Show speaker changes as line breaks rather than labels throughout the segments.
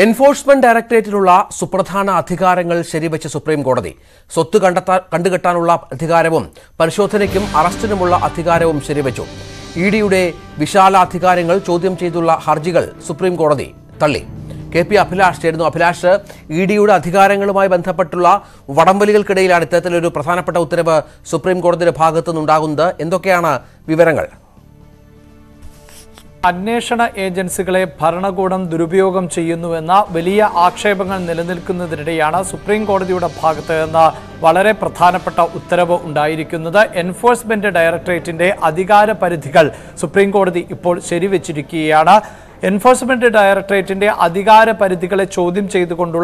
Enforcement ഡയറക്ടറേറ്റിനുള്ള സുപ്രധാന അധികാരങ്ങൾ ശരിവെച്ച supreme കോടതി സ്വത്ത് കണ്ടുകെട്ടാനുള്ള അധികാരവും പരിശോധനയ്ക്കും അറസ്റ്റിനുമുള്ള അധികാരവും ശരിവെച്ചു. ഇഡിയുടെ വിശാല അധികാരങ്ങൾ ചോദ്യം ചെയ്തുള്ള ഹർജികൾ സുപ്രീം കോടതി തള്ളി. കെ.പി. അഭിലാഷ് ചേരുന്നു. അഭിലാഷ്, ഇഡിയുടെ അധികാരങ്ങളുമായി ബന്ധപ്പെട്ടുള്ള വടംവലികൾക്കിടയിലാണ് ഇത്തരത്തിലൊരു പ്രധാനപ്പെട്ട ഉത്തരവ് സുപ്രീം കോടതിയുടെ ഭാഗത്തുനിന്നുണ്ടാകുന്നത്. എന്തൊക്കെയാണ് വിവരങ്ങൾ?
അന്വേഷണ ഏജൻസികളെ ഭരണകൂടം ദുരുപയോഗം ചെയ്യുന്നുവെന്ന വലിയ ആക്ഷേപങ്ങൾ നിലനിൽക്കുന്നതിനിടെയാണ് സുപ്രീം കോടതിയുടെ ഭാഗത്ത് നിന്ന് വളരെ പ്രധാനപ്പെട്ട ഉത്തരവ് ഉണ്ടായിരിക്കുന്നത്. എൻഫോഴ്സ്മെന്റ് ഡയറക്ടറേറ്റിന്റെ അധികാര പരിധികൾ സുപ്രീം കോടതി ഇപ്പോൾ ശരിവെച്ചിരിക്കുകയാണ്. എൻഫോഴ്സ്മെന്റ് ഡയറക്ടറേറ്റിന്റെ അധികാര പരിധികളെ ചോദ്യം ചെയ്തുകൊണ്ടുള്ള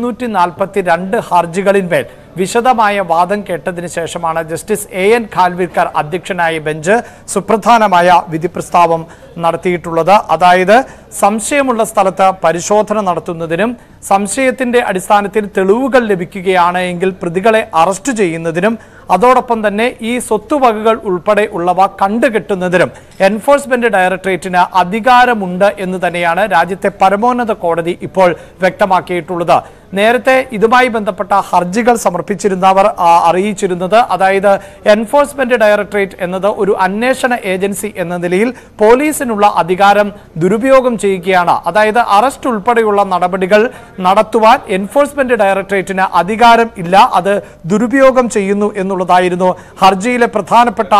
242 ഹർജികളിന്മേൽ വിശദമായ വാദം കേട്ടതിന് ശേഷമാണ് ജസ്റ്റിസ് A.N. ഖാൽവിൽക്കർ അധ്യക്ഷനായ ബെഞ്ച് സുപ്രധാനമായ വിധി പ്രസ്താവം നടത്തിയിട്ടുള്ളത്. അതായത് സംശയമുള്ള സ്ഥലത്ത് പരിശോധന നടത്തുന്നതിനും സംശയത്തിന്റെ അടിസ്ഥാനത്തിൽ തെളിവുകൾ ലഭിക്കുകയാണ് എങ്കിൽ പ്രതികളെ അറസ്റ്റ് ചെയ്യുന്നതിനും അതോടൊപ്പം തന്നെ ഈ സ്വത്തുവകകൾ ഉൾപ്പെടെ ഉള്ളവ കണ്ടുകെട്ടുന്നതിനും എൻഫോഴ്സ്മെന്റ് ഡയറക്ടറേറ്റിന് അധികാരമുണ്ട് എന്ന് തന്നെയാണ് രാജ്യത്തെ പരമോന്നത കോടതി ഇപ്പോൾ വ്യക്തമാക്കിയിട്ടുള്ളത്. നേരത്തെ ഇതുമായി ബന്ധപ്പെട്ട ഹർജികൾ സമർപ്പിച്ചിരുന്നവർ അറിയിച്ചിരുന്നത്, അതായത് എൻഫോഴ്സ്മെന്റ് ഡയറക്ടറേറ്റ് എന്നത് ഒരു അന്വേഷണ ഏജൻസി എന്ന നിലയിൽ പോലീസിനുള്ള അധികാരം ദുരുപയോഗം ചെയ്യുകയാണ്. അതായത് അറസ്റ്റ് ഉൾപ്പെടെയുള്ള നടപടികൾ നടത്തുവാൻ എൻഫോഴ്സ്മെന്റ് ഡയറക്ടറേറ്റിന് അധികാരം ഇല്ല, അത് ദുരുപയോഗം ചെയ്യുന്നു എന്നുള്ളതായിരുന്നു ഹർജിയിലെ പ്രധാനപ്പെട്ട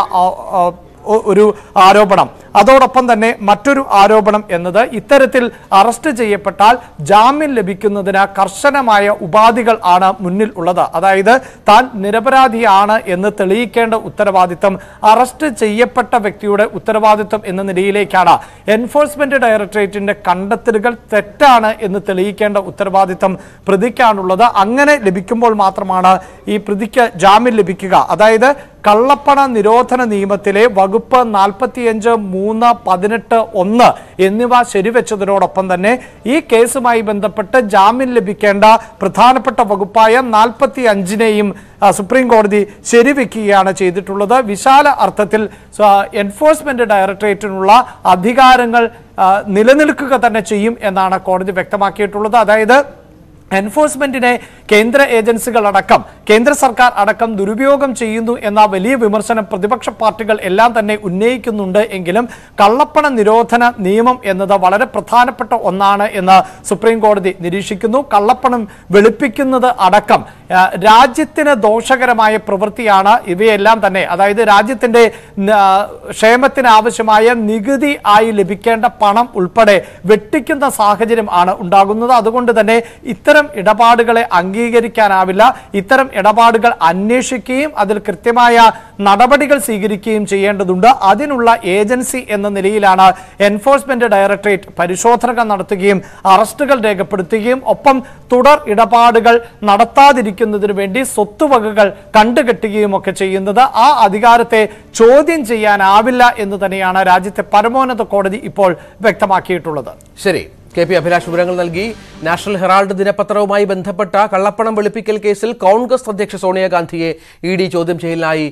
ഒരു ആരോപണം. അതോടൊപ്പം തന്നെ മറ്റൊരു ആരോപണം എന്നത് ഇത്തരത്തിൽ അറസ്റ്റ് ചെയ്യപ്പെട്ടാൽ ജാമ്യം ലഭിക്കുന്നതിന് കർശനമായ ഉപാധികൾ ആണ് മുന്നിൽ ഉള്ളത്. അതായത് താൻ നിരപരാധിയാണ് എന്ന് തെളിയിക്കേണ്ട ഉത്തരവാദിത്തം അറസ്റ്റ് ചെയ്യപ്പെട്ട വ്യക്തിയുടെ ഉത്തരവാദിത്തം എന്ന നിലയിലേക്കാണ് എൻഫോഴ്സ്മെന്റ് ഡയറക്ടറേറ്റിന്റെ കണ്ടെത്തലുകൾ തെറ്റാണ് എന്ന് തെളിയിക്കേണ്ട ഉത്തരവാദിത്തം പ്രതിക്കാണുള്ളത്. അങ്ങനെ ലഭിക്കുമ്പോൾ മാത്രമാണ് ഈ പ്രതിക്ക് ജാമ്യം ലഭിക്കുക. അതായത് കള്ളപ്പണ നിരോധന നിയമത്തിലെ വകുപ്പ് 45, 3, 18, 1 എന്നിവ ശരിവെച്ചതിനോടൊപ്പം തന്നെ ഈ കേസുമായി ബന്ധപ്പെട്ട് ജാമ്യം ലഭിക്കേണ്ട പ്രധാനപ്പെട്ട വകുപ്പായ 45നെയും സുപ്രീം കോടതി ശരിവെക്കുകയാണ് ചെയ്തിട്ടുള്ളത്. വിശാല അർത്ഥത്തിൽ എൻഫോഴ്സ്മെന്റ് ഡയറക്ടറേറ്റിനുള്ള അധികാരങ്ങൾ നിലനിൽക്കുക തന്നെ ചെയ്യും എന്നാണ് കോടതി വ്യക്തമാക്കിയിട്ടുള്ളത്. അതായത് എൻഫോഴ്സ്മെന്റിനെ കേന്ദ്ര ഏജൻസികൾ അടക്കം കേന്ദ്ര സർക്കാർ അടക്കം ദുരുപയോഗം ചെയ്യുന്നു എന്ന വലിയ വിമർശനം പ്രതിപക്ഷ പാർട്ടികൾ എല്ലാം തന്നെ ഉന്നയിക്കുന്നുണ്ട് എങ്കിലും കള്ളപ്പണ നിരോധന നിയമം എന്നത് വളരെ പ്രധാനപ്പെട്ട ഒന്നാണ് എന്ന് സുപ്രീം കോടതി നിരീക്ഷിക്കുന്നു. കള്ളപ്പണം വെളുപ്പിക്കുന്നത് അടക്കം രാജ്യത്തിന് ദോഷകരമായ പ്രവൃത്തിയാണ് ഇവയെല്ലാം തന്നെ. അതായത് രാജ്യത്തിന്റെ ക്ഷേമത്തിന് ആവശ്യമായ നികുതി ആയി ലഭിക്കേണ്ട പണം ഉൾപ്പെടെ വെട്ടിക്കുന്ന സാഹചര്യം ആണ് ഉണ്ടാകുന്നത്. അതുകൊണ്ട് തന്നെ ഇത്തരം ഇടപാടുകളെ അംഗീകരിക്കാനാവില്ല. ഇത്തരം ഇടപാടുകൾ അന്വേഷിക്കുകയും അതിൽ കൃത്യമായ നടപടികൾ സ്വീകരിക്കുകയും ചെയ്യേണ്ടതുണ്ട്. അതിനുള്ള ഏജൻസി എന്ന നിലയിലാണ് എൻഫോഴ്സ്മെന്റ് ഡയറക്ടറേറ്റ് പരിശോധനകൾ നടത്തുകയും അറസ്റ്റുകൾ രേഖപ്പെടുത്തുകയും ഒപ്പം തുടർ ഇടപാടുകൾ നടത്താതിരിക്കുന്നതിനു വേണ്ടി സ്വത്തുവകകൾ കണ്ടുകെട്ടുകയും ഒക്കെ ചെയ്യുന്നത്. ആ അധികാരത്തെ ചോദ്യം ചെയ്യാനാവില്ല എന്ന് തന്നെയാണ് രാജ്യത്തെ പരമോന്നത കോടതി ഇപ്പോൾ വ്യക്തമാക്കിയിട്ടുള്ളത്.
ശരി, കെ.പി. അഭിലാഷ് വിവരങ്ങൾ നൽകി. നാഷണൽ ഹെറാൾഡ് ദിനപത്രവുമായി ബന്ധപ്പെട്ട കള്ളപ്പണം വെളുപ്പിക്കൽ കേസിൽ കോൺഗ്രസ് അധ്യക്ഷ സോണിയാഗാന്ധിയെ ഇഡി ചോദ്യം ചെയ്യലിനായി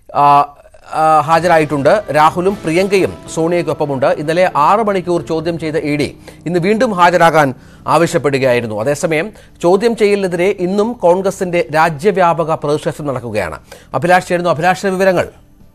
ഹാജരായിട്ടുണ്ട്. രാഹുലും പ്രിയങ്കയും സോണിയയ്ക്കൊപ്പമുണ്ട്. ഇന്നലെ 6 മണിക്കൂർ ചോദ്യം ചെയ്ത ഇഡി ഇന്ന് വീണ്ടും ഹാജരാകാൻ ആവശ്യപ്പെടുകയായിരുന്നു. അതേസമയം ചോദ്യം ചെയ്യലിനെതിരെ ഇന്നും കോൺഗ്രസിന്റെ രാജ്യവ്യാപക പ്രതിഷേധം നടക്കുകയാണ്. അഭിലാഷ് ചേരുന്നു. അഭിലാഷിന്റെ വിവരങ്ങൾ.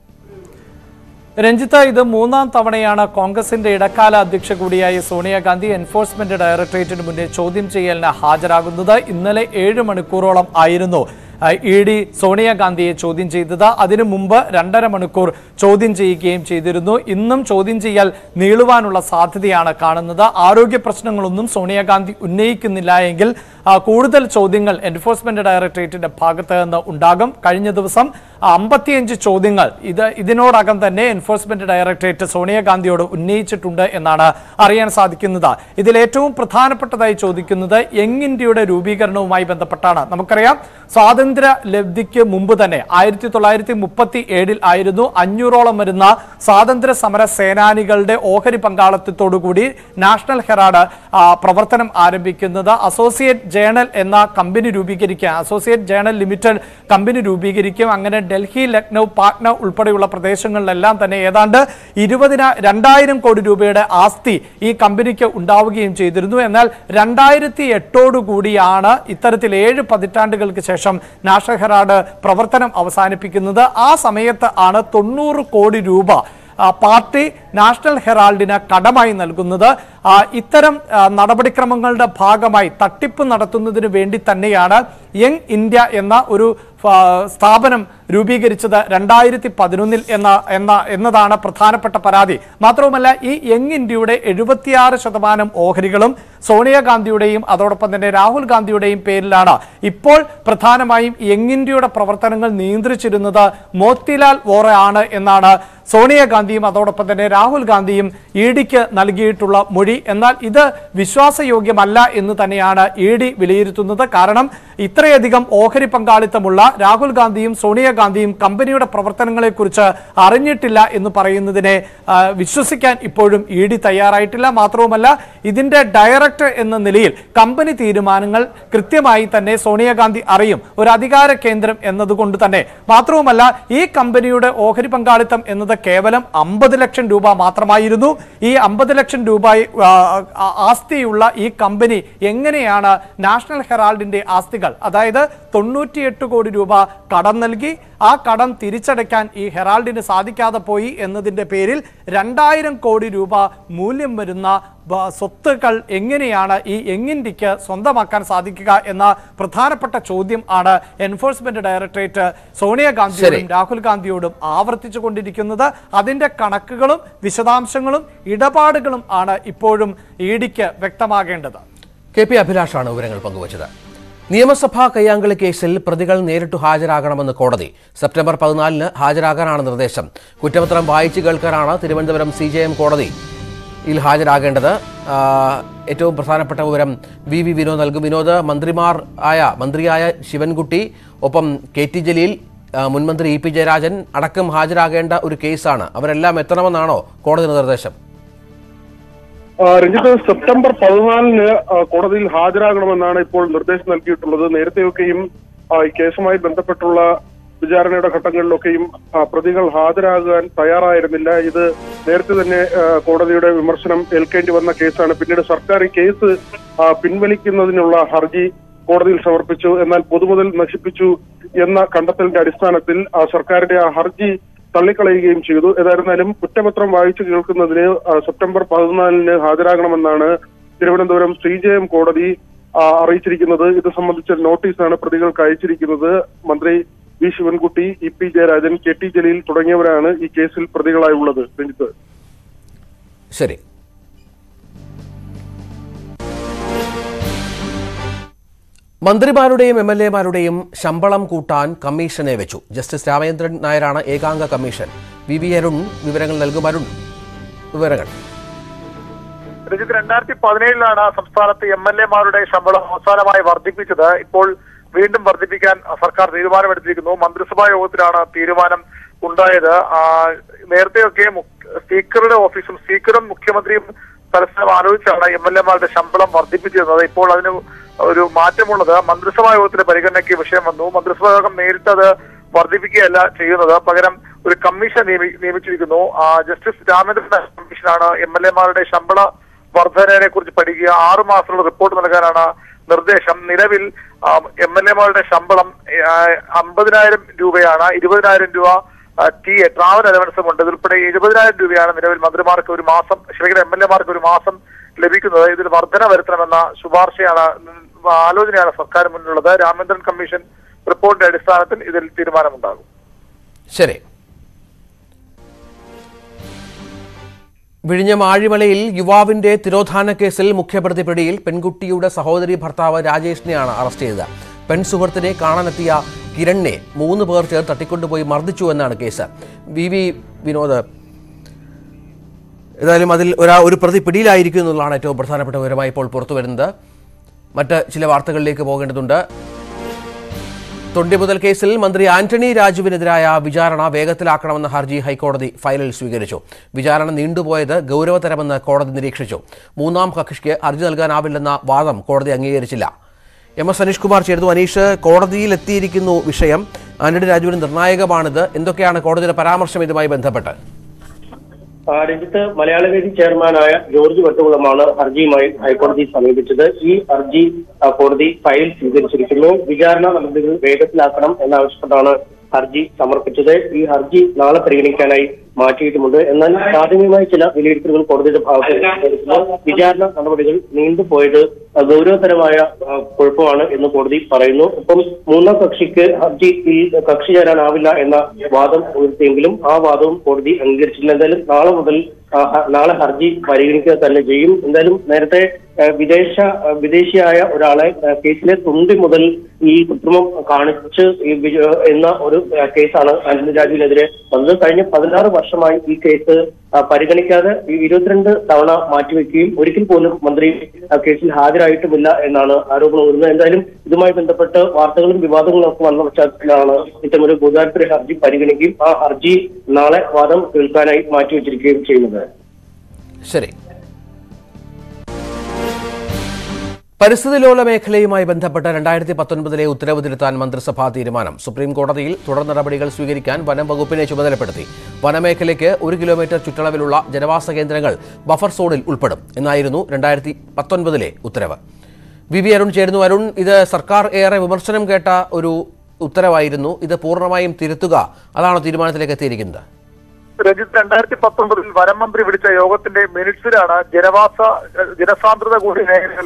രഞ്ജിത്ത്, ഇത് 3ാം തവണയാണ് കോൺഗ്രസിന്റെ ഇടക്കാല അധ്യക്ഷ കൂടിയായ സോണിയാഗാന്ധി എൻഫോഴ്സ്മെന്റ് ഡയറക്ടറേറ്റിന് മുന്നിൽ ചോദ്യം ചെയ്യലിന് ഹാജരാകുന്നത്. ഇന്നലെ 7 മണിക്കൂറോളം ആയിരുന്നു ഇഡി സോണിയാഗാന്ധിയെ ചോദ്യം ചെയ്തത്. അതിനു മുമ്പ് 2.5 മണിക്കൂർ ചോദ്യം ചെയ്യുകയും ചെയ്തിരുന്നു. ഇന്നും ചോദ്യം ചെയ്യൽ നീളുവാനുള്ള സാധ്യതയാണ് കാണുന്നത്. ആരോഗ്യ പ്രശ്നങ്ങളൊന്നും സോണിയാഗാന്ധി ഉന്നയിക്കുന്നില്ല എങ്കിൽ കൂടുതൽ ചോദ്യങ്ങൾ എൻഫോഴ്സ്മെന്റ് ഡയറക്ടറേറ്റിന്റെ ഭാഗത്ത് നിന്ന് ഉണ്ടാകും. കഴിഞ്ഞ ദിവസം 55 ചോദ്യങ്ങൾ ഇതിനോടകം തന്നെ എൻഫോഴ്സ്മെന്റ് ഡയറക്ടറേറ്റ് സോണിയാഗാന്ധിയോട് ഉന്നയിച്ചിട്ടുണ്ട് എന്നാണ് അറിയാൻ സാധിക്കുന്നത്. ഇതിൽ ഏറ്റവും പ്രധാനപ്പെട്ടതായി ചോദിക്കുന്നത് യങ് ഇന്ത്യയുടെ രൂപീകരണവുമായി ബന്ധപ്പെട്ടാണ്. നമുക്കറിയാം, സ്വാതന്ത്ര്യ സ്വാതന്ത്ര്യ ലബ്ധിക്ക് മുമ്പ് തന്നെ 1937 ആയിരുന്നു 500ഓളം വരുന്ന സ്വാതന്ത്ര്യ സമര സേനാനികളുടെ ഓഹരി പങ്കാളിത്തത്തോടുകൂടി നാഷണൽ ഹെറാൾഡ് പ്രവർത്തനം ആരംഭിക്കുന്നത്. അസോസിയേറ്റ് ജേണൽ എന്ന കമ്പനി രൂപീകരിക്കുക, അസോസിയേറ്റ് ജേണൽ ലിമിറ്റഡ് കമ്പനി രൂപീകരിക്കും. അങ്ങനെ ഡൽഹി, ലക്നൗ, പാട്ന ഉൾപ്പെടെയുള്ള പ്രദേശങ്ങളിലെല്ലാം തന്നെ ഏതാണ്ട് 2000 കോടി രൂപയുടെ ആസ്തി ഈ കമ്പനിക്ക് ഉണ്ടാവുകയും ചെയ്തിരുന്നു. എന്നാൽ 2008 ഇത്തരത്തിൽ 7 പതിറ്റാണ്ടുകൾക്ക് ശേഷം നാഷണൽ ഹെറാൾഡ് പ്രവർത്തനം അവസാനിപ്പിക്കുന്നത്. ആ സമയത്ത് ആണ് 90 കോടി രൂപ പാർട്ടി നാഷണൽ ഹെറാൾഡിന് കടമായി നൽകുന്നത്. ഇത്തരം നടപടിക്രമങ്ങളുടെ ഭാഗമായി തട്ടിപ്പ് നടത്തുന്നതിന് വേണ്ടി തന്നെയാണ് യങ് ഇന്ത്യ എന്ന ഒരു സ്ഥാപനം രൂപീകരിച്ചത് 2011 എന്നതാണ് പ്രധാനപ്പെട്ട പരാതി. മാത്രവുമല്ല, ഈ യങ് ഇന്ത്യയുടെ 76% ഓഹരികളും സോണിയാഗാന്ധിയുടെയും അതോടൊപ്പം തന്നെ രാഹുൽ ഗാന്ധിയുടെയും പേരിലാണ്. ഇപ്പോൾ പ്രധാനമായും യങ് ഇന്ത്യയുടെ പ്രവർത്തനങ്ങൾ നിയന്ത്രിച്ചിരുന്നത് മോത്തിലാൽ വോറ ആണ് എന്നാണ് സോണിയാഗാന്ധിയും അതോടൊപ്പം തന്നെ രാഹുൽ ഗാന്ധിയും ഇഡിക്ക് നൽകിയിട്ടുള്ള മൊഴി. എന്നാൽ ഇത് വിശ്വാസയോഗ്യമല്ല എന്ന് തന്നെയാണ് ഇഡി വിലയിരുത്തുന്നത്. കാരണം ഇത്രയധികം ഓഹരി പങ്കാളിത്തമുള്ള രാഹുൽ ഗാന്ധിയും സോണിയാഗാന്ധിയും കമ്പനിയുടെ പ്രവർത്തനങ്ങളെക്കുറിച്ച് അറിഞ്ഞിട്ടില്ല എന്ന് പറയുന്നതിനെ വിശ്വസിക്കാൻ ഇപ്പോഴും ഇഡി തയ്യാറായിട്ടില്ല. മാത്രവുമല്ല, ഇതിന്റെ ഡയറക്ടർ എന്ന നിലയിൽ കമ്പനി തീരുമാനങ്ങൾ കൃത്യമായി തന്നെ സോണിയാഗാന്ധി അറിയും, ഒരു അധികാര കേന്ദ്രം എന്നതുകൊണ്ട് തന്നെ. മാത്രവുമല്ല, ഈ കമ്പനിയുടെ ഓഹരി പങ്കാളിത്തം എന്നത് കേവലം 50 ലക്ഷം രൂപ മാത്രമായിരുന്നു. ഈ 50 ലക്ഷം രൂപ ആസ്തിയുള്ള ഈ കമ്പനി എങ്ങനെയാണ് നാഷണൽ ഹെറാൾഡിന്റെ ആസ്തികൾ, അതായത് 98 കോടി രൂപ കടം നൽകി ആ കടം തിരിച്ചടയ്ക്കാൻ ഈ ഹെറാൾഡിന് സാധിക്കാതെ പോയി എന്നതിന്റെ പേരിൽ 2000 കോടി രൂപ മൂല്യം വരുന്ന സ്വത്തുക്കൾ എങ്ങനെയാണ് ഈ യങ് ഇന്ത്യക്ക് സ്വന്തമാക്കാൻ സാധിക്കുക എന്ന പ്രധാനപ്പെട്ട ചോദ്യം ആണ് എൻഫോഴ്സ്മെന്റ് ഡയറക്ടറേറ്റ് സോണിയാഗാന്ധിയോടും രാഹുൽ ഗാന്ധിയോടും ആവർത്തിച്ചു കൊണ്ടിരിക്കുന്നത്. അതിന്റെ കണക്കുകളും വിശദാംശങ്ങളും ഇടപാടുകളും ആണ് ഇപ്പോഴും ഇഡിക്ക് വ്യക്തമാകേണ്ടത്.
KP അഭിലാഷാണ് വിവരങ്ങൾ പങ്കുവച്ചത്. നിയമസഭാ കയ്യാങ്കളി കേസിൽ പ്രതികൾ നേരിട്ട് ഹാജരാകണമെന്ന് കോടതി. സെപ്റ്റംബർ 14 ഹാജരാകാനാണ് നിർദ്ദേശം. കുറ്റപത്രം വായിച്ചു കേൾക്കാനാണ് തിരുവനന്തപുരം CJM കോടതിയിൽ ഹാജരാകേണ്ടത്. ഏറ്റവും പ്രധാനപ്പെട്ട വിവരം VV വിനോദ് നൽകും. വിനോദ്, മന്ത്രിയായ ശിവൻകുട്ടി, ഒപ്പം KT ജലീൽ, മുൻമന്ത്രി EP ജയരാജൻ അടക്കം ഹാജരാകേണ്ട ഒരു കേസാണ്. അവരെല്ലാം എത്തണമെന്നാണോ കോടതി നിർദ്ദേശം?
രഞ്ജിത്ത്, സെപ്റ്റംബർ 14 കോടതിയിൽ ഹാജരാകണമെന്നാണ് ഇപ്പോൾ നിർദ്ദേശം നൽകിയിട്ടുള്ളത്. നേരത്തെയൊക്കെയും ഈ കേസുമായി ബന്ധപ്പെട്ടുള്ള വിചാരണയുടെ ഘട്ടങ്ങളിലൊക്കെയും പ്രതികൾ ഹാജരാകാൻ തയ്യാറായിരുന്നില്ല. ഇത് നേരത്തെ തന്നെ കോടതിയുടെ വിമർശനം ഏൽക്കേണ്ടി വന്ന കേസാണ്. പിന്നീട് സർക്കാർ ഈ കേസ് പിൻവലിക്കുന്നതിനുള്ള ഹർജി കോടതിയിൽ സമർപ്പിച്ചു. എന്നാൽ പൊതുമുതൽ നശിപ്പിച്ചു എന്ന കണ്ടെത്തലിന്റെ അടിസ്ഥാനത്തിൽ സർക്കാരിന്റെ ആ ഹർജി തള്ളിക്കളയുകയും ചെയ്തു. ഏതായിരുന്നാലും കുറ്റപത്രം വായിച്ചു കേൾക്കുന്നതിന് സെപ്റ്റംബർ 14 ഹാജരാകണമെന്നാണ് തിരുവനന്തപുരം CJM കോടതി അറിയിച്ചിരിക്കുന്നത്. ഇത് സംബന്ധിച്ച നോട്ടീസാണ് പ്രതികൾക്ക് അയച്ചിരിക്കുന്നത്. മന്ത്രി V Sivankutty, EP Jayarajan, KT Jaleel തുടങ്ങിയവരാണ് ഈ കേസിൽ പ്രതികളായുള്ളത്. രഞ്ജിത്ത്,
ശരി. മന്ത്രിമാരുടെയും MLA-മാരുടെയും ശമ്പളം കൂട്ടാൻ കമ്മീഷനെ വെച്ചു. ജസ്റ്റിസ് രാമേന്ദ്രൻ നായരാണ് ഏകാംഗ കമ്മീഷൻ. VV അരുൺ വിവരങ്ങൾ നൽകും. അരുൺ, വിവരങ്ങൾ.
2017 സംസ്ഥാനത്ത് MLA-മാരുടെ ശമ്പളം അവസാനമായി വർദ്ധിപ്പിച്ചത്. ഇപ്പോൾ വീണ്ടും വർദ്ധിപ്പിക്കാൻ സർക്കാർ തീരുമാനമെടുത്തിരിക്കുന്നു. മന്ത്രിസഭാ യോഗത്തിലാണ് തീരുമാനം ഉണ്ടായത്. നേരത്തെയൊക്കെ സ്പീക്കറുടെ ഓഫീസും സ്പീക്കറും മുഖ്യമന്ത്രിയും പരസ്പരം ആലോചിച്ചാണ് MLA-മാരുടെ ശമ്പളം വർദ്ധിപ്പിച്ചിരുന്നത്. ഇപ്പോൾ അതിന് ഒരു മാറ്റമുള്ളത് മന്ത്രിസഭാ യോഗത്തിന്റെ പരിഗണനയ്ക്ക് വിഷയം വന്നു. മന്ത്രിസഭാ യോഗം നേരിട്ട് അത് വർദ്ധിപ്പിക്കുകയല്ല ചെയ്യുന്നത്, പകരം ഒരു കമ്മീഷൻ നിയമിച്ചിരിക്കുന്നു. ജസ്റ്റിസ് രാമേന്ദ്രൻ കമ്മീഷനാണ് MLA-മാരുടെ ശമ്പള വർധനയെ കുറിച്ച് പഠിക്കുക. 6 മാസമുള്ള റിപ്പോർട്ട് നൽകാനാണ് നിർദ്ദേശം. നിലവിൽ MLA-മാരുടെ ശമ്പളം 50,000 രൂപയാണ്. 20,000 രൂപ ട്രാവൽ അലവൻസും ഉണ്ട്. ഇതിൽപ്പെടെ 70,000 രൂപയാണ് നിലവിൽ മന്ത്രിമാർക്ക് ഒരു മാസം, MLA-മാർക്ക് ഒരു മാസം ലഭിക്കുന്നത്. ഇതിൽ വർധന വരുത്തണമെന്ന ശുപാർശയാണ്, ആലോചനയാണ് സർക്കാർ മുന്നിലുള്ളത്. രാമേന്ദ്രൻ കമ്മീഷൻ റിപ്പോർട്ടിന്റെ അടിസ്ഥാനത്തിൽ ഇതിൽ തീരുമാനമുണ്ടാകും.
ശരി. വിഴിഞ്ഞം ആഴിമലയിൽ യുവാവിന്റെ തിരോധാന കേസിൽ മുഖ്യപ്രതി പിടിയിൽ. പെൺകുട്ടിയുടെ സഹോദരി ഭർത്താവ് രാജേഷിനെയാണ് അറസ്റ്റ് ചെയ്തത്. പെൺസുഹൃത്തിനെ കാണാനെത്തിയ കിരണിനെ 3 പേർ ചേർത്ത് തട്ടിക്കൊണ്ടുപോയി മർദ്ദിച്ചു എന്നാണ് കേസ്. VV വിനോദ്, ഏതായാലും അതിൽ ഒരു പ്രതി പിടിയിലായിരിക്കും എന്നുള്ളതാണ് ഏറ്റവും പ്രധാനപ്പെട്ട വിവരമായി ഇപ്പോൾ പുറത്തു വരുന്നത്. മറ്റ് ചില വാർത്തകളിലേക്ക് പോകേണ്ടതുണ്ട്. തൊണ്ടിമുതൽ കേസിൽ മന്ത്രി ആന്റണി രാജുവിനെതിരായ വിചാരണ വേഗത്തിലാക്കണമെന്ന ഹർജി ഹൈക്കോടതി ഫയലിൽ സ്വീകരിച്ചു. വിചാരണ നീണ്ടുപോയത് ഗൌരവതരമെന്ന് കോടതി നിരീക്ഷിച്ചു. മൂന്നാം കക്ഷിക്ക് ഹർജി നൽകാനാവില്ലെന്ന വാദം കോടതി അംഗീകരിച്ചില്ല. എം.എസ്. അനീഷ് കുമാർ ചേർന്നു. അനീഷ്, കോടതിയിലെത്തിയിരിക്കുന്നു വിഷയം. ആന്റണി രാജുവിന് നിർണായകമാണിത്. എന്തൊക്കെയാണ് കോടതിയുടെ പരാമർശം ഇതുമായി ബന്ധപ്പെട്ട്?
രഞ്ജിത്ത്, മലയാളവേദി ചെയർമാനായ ജോർജ് വട്ടുകുളമാണ് ഹർജിയുമായി ഹൈക്കോടതി സമീപിച്ചത്. ഈ ഹർജി കോടതി ഫയൽ സ്വീകരിച്ചിരിക്കുന്നു. വിചാരണ നടപടികൾ വേഗത്തിലാക്കണം എന്നാവശ്യപ്പെട്ടാണ് ഹർജി സമർപ്പിച്ചത്. ഈ ഹർജി നാളെ പരിഗണിക്കാനായി മാറ്റിയിട്ടുമുണ്ട്. എന്നാൽ പ്രാഥമികമായി ചില വിലയിരുത്തലുകൾ കോടതിയുടെ ഭാഗത്ത് വിചാരണ നടപടികൾ നീണ്ടുപോയത് ഗൗരവതരമായ കുഴപ്പമാണ് എന്ന് കോടതി പറയുന്നു. ഒപ്പം മൂന്നാം കക്ഷിക്ക് ഹർജിയിൽ കക്ഷി ചേരാനാവില്ല എന്ന വാദം ഉയർത്തിയെങ്കിലും ആ വാദവും കോടതി അംഗീകരിച്ചില്ല. എന്തായാലും നാളെ ഹർജി പരിഗണിക്കുക തന്നെ ചെയ്യും. എന്തായാലും നേരത്തെ വിദേശിയായ ഒരാളെ കേസിലെ തുണ്ടി മുതൽ ഈ കൃത്രിമം കാണിച്ച് എന്ന ഒരു കേസാണ് ആന്റണി രാജുവിനെതിരെ വന്നത്. കഴിഞ്ഞ 16 വർഷമായി ഈ കേസ് പരിഗണിക്കാതെ 22 തവണ മാറ്റിവെക്കുകയും ഒരിക്കൽ പോലും മന്ത്രി കേസിൽ ഹാജരായിട്ടുമില്ല എന്നാണ് ആരോപണം വരുന്നത്. എന്തായാലും ഇതുമായി ബന്ധപ്പെട്ട് വാർത്തകളും വിവാദങ്ങളും ഒക്കെ വന്ന പശ്ചാത്തലത്തിലാണ് ഇത്തരമൊരു ഗുരുതര ഹർജി പരിഗണിക്കുകയും ആ ഹർജി നാളെ വാദം കേൾക്കാനായി മാറ്റിവെച്ചിരിക്കുകയും ചെയ്യുന്നത്.
ശരി. പരിസ്ഥിതി ലോല മേഖലയുമായി ബന്ധപ്പെട്ട 2019 ഉത്തരവ് തിരുത്താൻ മന്ത്രിസഭാ തീരുമാനം. സുപ്രീം കോടതിയിൽ തുടർ നടപടികൾ സ്വീകരിക്കാൻ വനം വകുപ്പിനെ ചുമതലപ്പെടുത്തി. വനമേഖലയ്ക്ക് 1 കിലോമീറ്റർ ചുറ്റളവിലുള്ള ജനവാസ കേന്ദ്രങ്ങൾ ബഫർ സോണിൽ ഉൾപ്പെടും എന്നായിരുന്നു 2019 ഉത്തരവ്. വി അരുൺ ചേരുന്നു. അരുൺ, ഇത് സർക്കാർ ഏറെ വിമർശനം കേട്ട ഒരു ഉത്തരവായിരുന്നു. ഇത് പൂർണ്ണമായും തിരുത്തുക, അതാണോ തീരുമാനത്തിലേക്ക് എത്തിയിരിക്കുന്നത്?
രഞ്ജിത്ത്, 2019 വനം മന്ത്രി വിളിച്ച യോഗത്തിന്റെ മിനിറ്റ്സിലാണ് ജനസാന്ദ്രത കൂടിയ മേഖലകൾ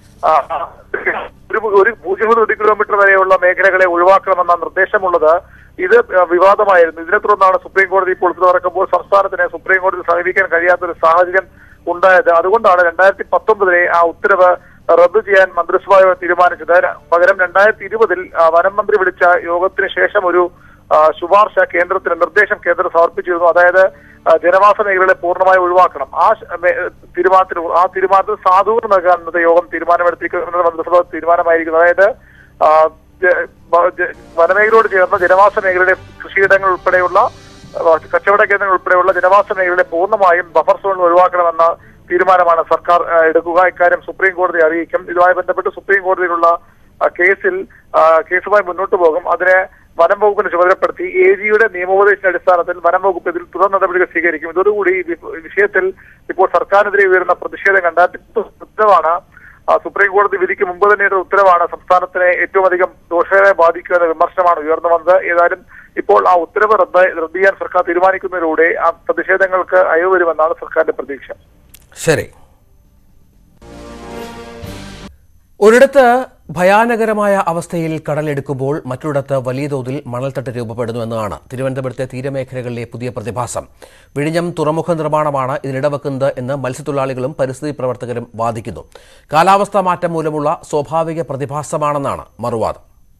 1 കിലോമീറ്റർ വരെയുള്ള മേഖലകളെ ഒഴിവാക്കണമെന്ന നിർദ്ദേശമുള്ളത്. ഇത് വിവാദമായിരുന്നു. ഇതിനെ തുടർന്നാണ് സുപ്രീം കോടതി ഇപ്പോൾ തുറക്കുമ്പോൾ സംസ്ഥാനത്തിന് സുപ്രീം കോടതി സമീപിക്കാൻ കഴിയാത്തൊരു സാഹചര്യം ഉണ്ടായത്. അതുകൊണ്ടാണ് 2019 ആ ഉത്തരവ് റദ്ദു ചെയ്യാൻ മന്ത്രിസഭ തീരുമാനിച്ചത്. പകരം 2020 വനം മന്ത്രി വിളിച്ച യോഗത്തിന് ശേഷം ഒരു ശുപാർശ നിർദ്ദേശം കേന്ദ്രം സമർപ്പിച്ചിരുന്നു. അതായത് ജനവാസ മേഖലകളെ പൂർണ്ണമായി ഒഴിവാക്കണം. ആ തീരുമാനത്തിൽ സാധൂകരണം നൽകാൻ യോഗം തീരുമാനമെടുത്തിരിക്കുന്നത് മന്ത്രിസഭ തീരുമാനമായിരിക്കുന്നു. അതായത് വനമേഖലയോട് ചേർന്ന ജനവാസ മേഖലയുടെ കൃഷിയിടങ്ങൾ ഉൾപ്പെടെയുള്ള കച്ചവട കേന്ദ്രങ്ങൾ ഉൾപ്പെടെയുള്ള ജനവാസ മേഖലകളെ പൂർണ്ണമായും ബഫർ സോണിൽ ഒഴിവാക്കണമെന്ന തീരുമാനമാണ് സർക്കാർ എടുക്കുക. ഇക്കാര്യം സുപ്രീം കോടതി അറിയിക്കും. ഇതുമായി ബന്ധപ്പെട്ട് സുപ്രീം കോടതിയിലുള്ള കേസുമായി മുന്നോട്ട് പോകും. അതിനെ വനം വകുപ്പിനെ ചുമതലപ്പെടുത്തി AGയുടെ നിയമോപദേശത്തിന്റെ അടിസ്ഥാനത്തിൽ വനം വകുപ്പ് ഇതിൽ തുടർ നടപടികൾ സ്വീകരിക്കും. ഇതോടുകൂടി വിഷയത്തിൽ ഇപ്പോൾ സർക്കാരിനെതിരെ ഉയരുന്ന പ്രതിഷേധം 2010 സുപ്രീം കോടതി വിധിക്ക് മുമ്പ് തന്നെയുള്ള ഉത്തരവാണ് സംസ്ഥാനത്തിനെ ഏറ്റവും അധികം ദോഷകരമായി ബാധിക്കുക എന്ന വിമർശനമാണ് ഉയർന്നു വന്നത്. ഏതായാലും ഇപ്പോൾ ആ ഉത്തരവ് റദ്ദ് ചെയ്യാൻ സർക്കാർ തീരുമാനിക്കുന്നതിലൂടെ ആ പ്രതിഷേധങ്ങൾക്ക് അയവ് വരുമെന്നാണ് സർക്കാരിന്റെ പ്രതീക്ഷ.
ശരി. ഒരിടത്ത് ഭയാനകരമായ അവസ്ഥയിൽ കടലെടുക്കുമ്പോൾ മറ്റൊരിടത്ത് വലിയ തോതിൽ മണൽത്തട്ട് രൂപപ്പെടുന്നുവെന്നാണ് തിരുവനന്തപുരത്തെ തീരമേഖലകളിലെ പുതിയ പ്രതിഭാസം. വിഴിഞ്ഞം തുറമുഖ നിർമ്മാണമാണ് ഇതിനിടവെക്കുന്നത് എന്ന് മത്സ്യത്തൊഴിലാളികളും പരിസ്ഥിതി പ്രവർത്തകരും വാദിക്കുന്നു. കാലാവസ്ഥാ മാറ്റം മൂലമുള്ള സ്വാഭാവിക പ്രതിഭാസമാണെന്നാണ് മറുവാദം.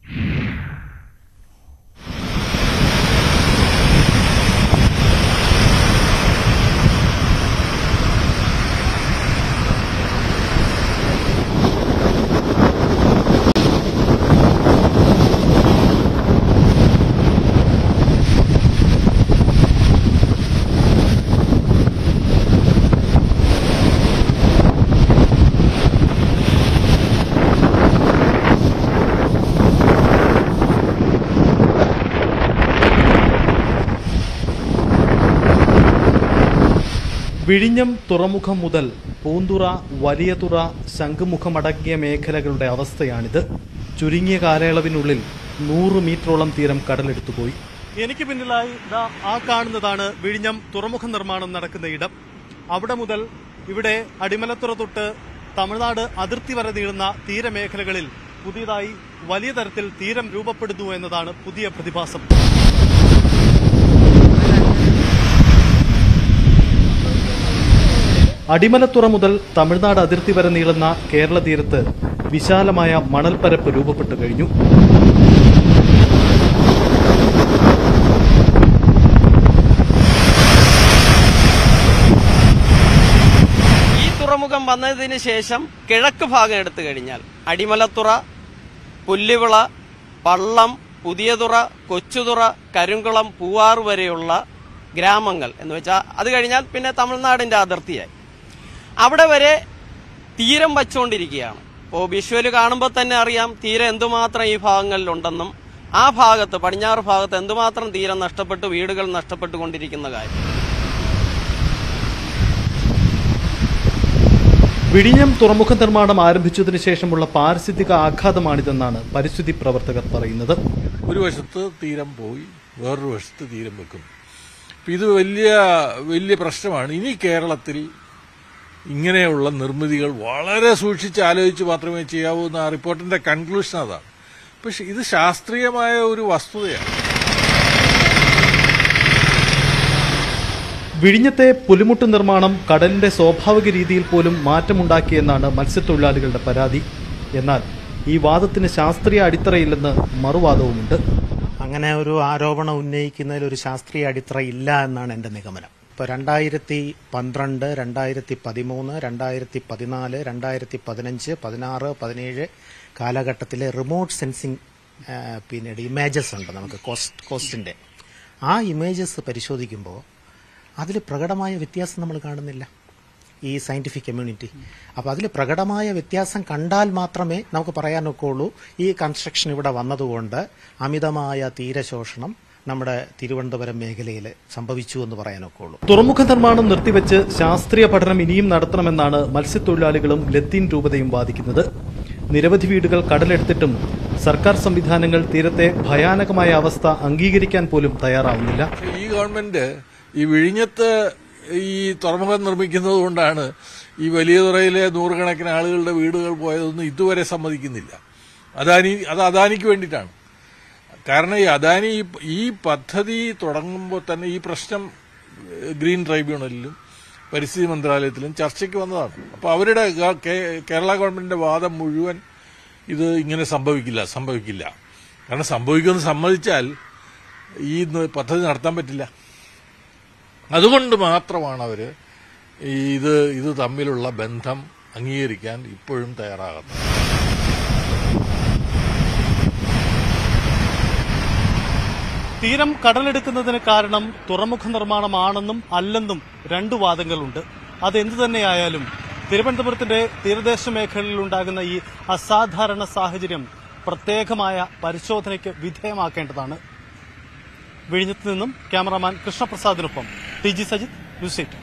വിഴിഞ്ഞം തുറമുഖം മുതൽ പൂന്തുറ, വലിയതുറ, ശംഖുമുഖമടങ്ങിയ മേഖലകളുടെ അവസ്ഥയാണിത്. ചുരുങ്ങിയ കാലയളവിനുള്ളിൽ 100 മീറ്ററോളം തീരം കടലെടുത്തുപോയി. എനിക്ക് പിന്നിലായി ആ കാണുന്നതാണ് വിഴിഞ്ഞം തുറമുഖ നിർമ്മാണം നടക്കുന്ന ഇടം. അവിടെ മുതൽ ഇവിടെ അടിമലത്തുറ തൊട്ട് തമിഴ്നാട് അതിർത്തി വരെ നീളുന്ന തീരമേഖലകളിൽ പുതിയതായി വലിയ തരത്തിൽ തീരം രൂപപ്പെടുന്നു എന്നതാണ് പുതിയ പ്രതിഭാസം. അടിമലത്തുറ മുതൽ തമിഴ്നാട് അതിർത്തി വരെ നീളുന്ന കേരള തീരത്ത് വിശാലമായ മണൽപ്പരപ്പ് രൂപപ്പെട്ടു കഴിഞ്ഞു.
ഈ തുറമുഖം വന്നതിന് ശേഷം കിഴക്ക് ഭാഗം എടുത്തു കഴിഞ്ഞാൽ അടിമലത്തുറ, പുല്ലുവിള, പള്ളം, പുതിയതുറ, കൊച്ചുതുറ, കരിങ്കുളം, പൂവാർ വരെയുള്ള ഗ്രാമങ്ങൾ എന്ന് വെച്ചാൽ അത് കഴിഞ്ഞാൽ പിന്നെ തമിഴ്നാടിൻ്റെ അതിർത്തിയായി അവിടെ വരെ തീരം വച്ചുകൊണ്ടിരിക്കുകയാണ്. ഇപ്പോൾ വിഷ്വല് കാണുമ്പോൾ തന്നെ അറിയാം തീരം എന്തുമാത്രം ഈ ഭാഗങ്ങളിലുണ്ടെന്നും ആ ഭാഗത്ത് പടിഞ്ഞാറ് ഭാഗത്ത് എന്തുമാത്രം തീരം നഷ്ടപ്പെട്ട് വീടുകൾ നഷ്ടപ്പെട്ടുകൊണ്ടിരിക്കുന്ന കാര്യം.
വിഴിഞ്ഞം തുറമുഖ നിർമ്മാണം ആരംഭിച്ചതിന് ശേഷമുള്ള പാരിസ്ഥിതിക ആഘാതമാണിതെന്നാണ് പരിസ്ഥിതി പ്രവർത്തകർ പറയുന്നത്.
ഒരു വശത്ത് തീരം പോയി, വേറൊരു വശത്ത് തീരം വെക്കുന്നു. ഇത് വലിയ പ്രശ്നമാണ്. ഇനി കേരളത്തിൽ ഇങ്ങനെയുള്ള നിർമ്മിതികൾ വളരെ സൂക്ഷിച്ച് ആലോചിച്ച് മാത്രമേ ചെയ്യാവൂ എന്ന ആ റിപ്പോർട്ടിന്റെ കൺക്ലൂഷൻ അതാണ്. പക്ഷെ ഇത് ശാസ്ത്രീയമായ ഒരു വസ്തുതയാണ്.
വിഴിഞ്ഞത്തെ പുലിമുട്ട് നിർമ്മാണം കടലിന്റെ സ്വാഭാവിക രീതിയിൽ പോലും മാറ്റമുണ്ടാക്കിയെന്നാണ് മത്സ്യത്തൊഴിലാളികളുടെ പരാതി. എന്നാൽ ഈ വാദത്തിന് ശാസ്ത്രീയ അടിത്തറയില്ലെന്ന് മറുവാദവുമുണ്ട്.
അങ്ങനെ ഒരു ആരോപണം ഉന്നയിക്കുന്നതിൽ ഒരു ശാസ്ത്രീയ അടിത്തറ ഇല്ല എന്നാണ് എൻ്റെ നിഗമനം. ഇപ്പോൾ 2012, 2013, 2014, 2015, 16, 17 കാലഘട്ടത്തിലെ റിമോട്ട് സെൻസിങ് പിന്നീട് ഇമേജസ് ഉണ്ട് നമുക്ക് കോസ്റ്റിൻ്റെ. ആ ഇമേജസ് പരിശോധിക്കുമ്പോൾ അതിൽ പ്രകടമായ വ്യത്യാസം നമ്മൾ കാണുന്നില്ല ഈ സയന്റിഫിക് കമ്മ്യൂണിറ്റി. അപ്പോൾ അതിൽ പ്രകടമായ വ്യത്യാസം കണ്ടാൽ മാത്രമേ നമുക്ക് പറയാനൊക്കെ ഉള്ളൂ ഈ കൺസ്ട്രക്ഷൻ ഇവിടെ വന്നതുകൊണ്ട് അമിതമായ തീരശോഷണം നമ്മുടെ തിരുവനന്തപുരം മേഖലയിൽ സംഭവിച്ചു എന്ന് പറയാനൊക്കെ ഉള്ളൂ.
തുറമുഖ നിർമ്മാണം നിർത്തിവെച്ച് ശാസ്ത്രീയ പഠനം ഇനിയും നടത്തണമെന്നാണ് മത്സ്യത്തൊഴിലാളികളും ലത്തീൻ രൂപതയും വാദിക്കുന്നത്. നിരവധി വീടുകൾ കടലെടുത്തിട്ടും സർക്കാർ സംവിധാനങ്ങൾ തീരത്തെ ഭയാനകമായ അവസ്ഥ അംഗീകരിക്കാൻ പോലും തയ്യാറാവുന്നില്ല.
ഈ ഗവൺമെന്റ് ഈ വിഴിഞ്ഞത്ത് ഈ തുറമുഖം നിർമ്മിക്കുന്നത് കൊണ്ടാണ് ഈ വലിയ തുറയിലെ നൂറുകണക്കിന് ആളുകളുടെ വീടുകൾ പോയതൊന്നും ഇതുവരെ സമ്മതിക്കുന്നില്ല. അദാനിക്ക് വേണ്ടിയിട്ടാണ്. കാരണം ഈ പദ്ധതി തുടങ്ങുമ്പോൾ തന്നെ ഈ പ്രശ്നം ഗ്രീൻ ട്രൈബ്യൂണലിലും പരിസ്ഥിതി മന്ത്രാലയത്തിലും ചർച്ചയ്ക്ക് വന്നതാണ്. അപ്പോൾ അവരുടെ കേരള ഗവൺമെന്റിന്റെ വാദം മുഴുവൻ ഇത് ഇങ്ങനെ സംഭവിക്കില്ല. കാരണം സംഭവിക്കുമെന്ന് സമ്മതിച്ചാൽ ഈ പദ്ധതി നടത്താൻ പറ്റില്ല. അതുകൊണ്ട് മാത്രമാണ് അവർ ഇത് തമ്മിലുള്ള ബന്ധം അംഗീകരിക്കാൻ ഇപ്പോഴും തയ്യാറാകുന്നത്.
തീരം കടലെടുക്കുന്നതിന് കാരണം തുറമുഖ നിർമ്മാണമാണെന്നും അല്ലെന്നും രണ്ടു വാദങ്ങളുണ്ട്. അതെന്തു തന്നെയായാലും തിരുവനന്തപുരത്തിന്റെ തീരദേശ മേഖലയിൽ ഉണ്ടാകുന്ന ഈ അസാധാരണ സാഹചര്യം പ്രത്യേകമായ പരിശോധനയ്ക്ക് വിധേയമാക്കേണ്ടതാണ്. വിഴിഞ്ഞത്ത് നിന്നും ക്യാമറാമാൻ കൃഷ്ണപ്രസാദിനൊപ്പം TG സജിത്, ന്യൂസ് 8.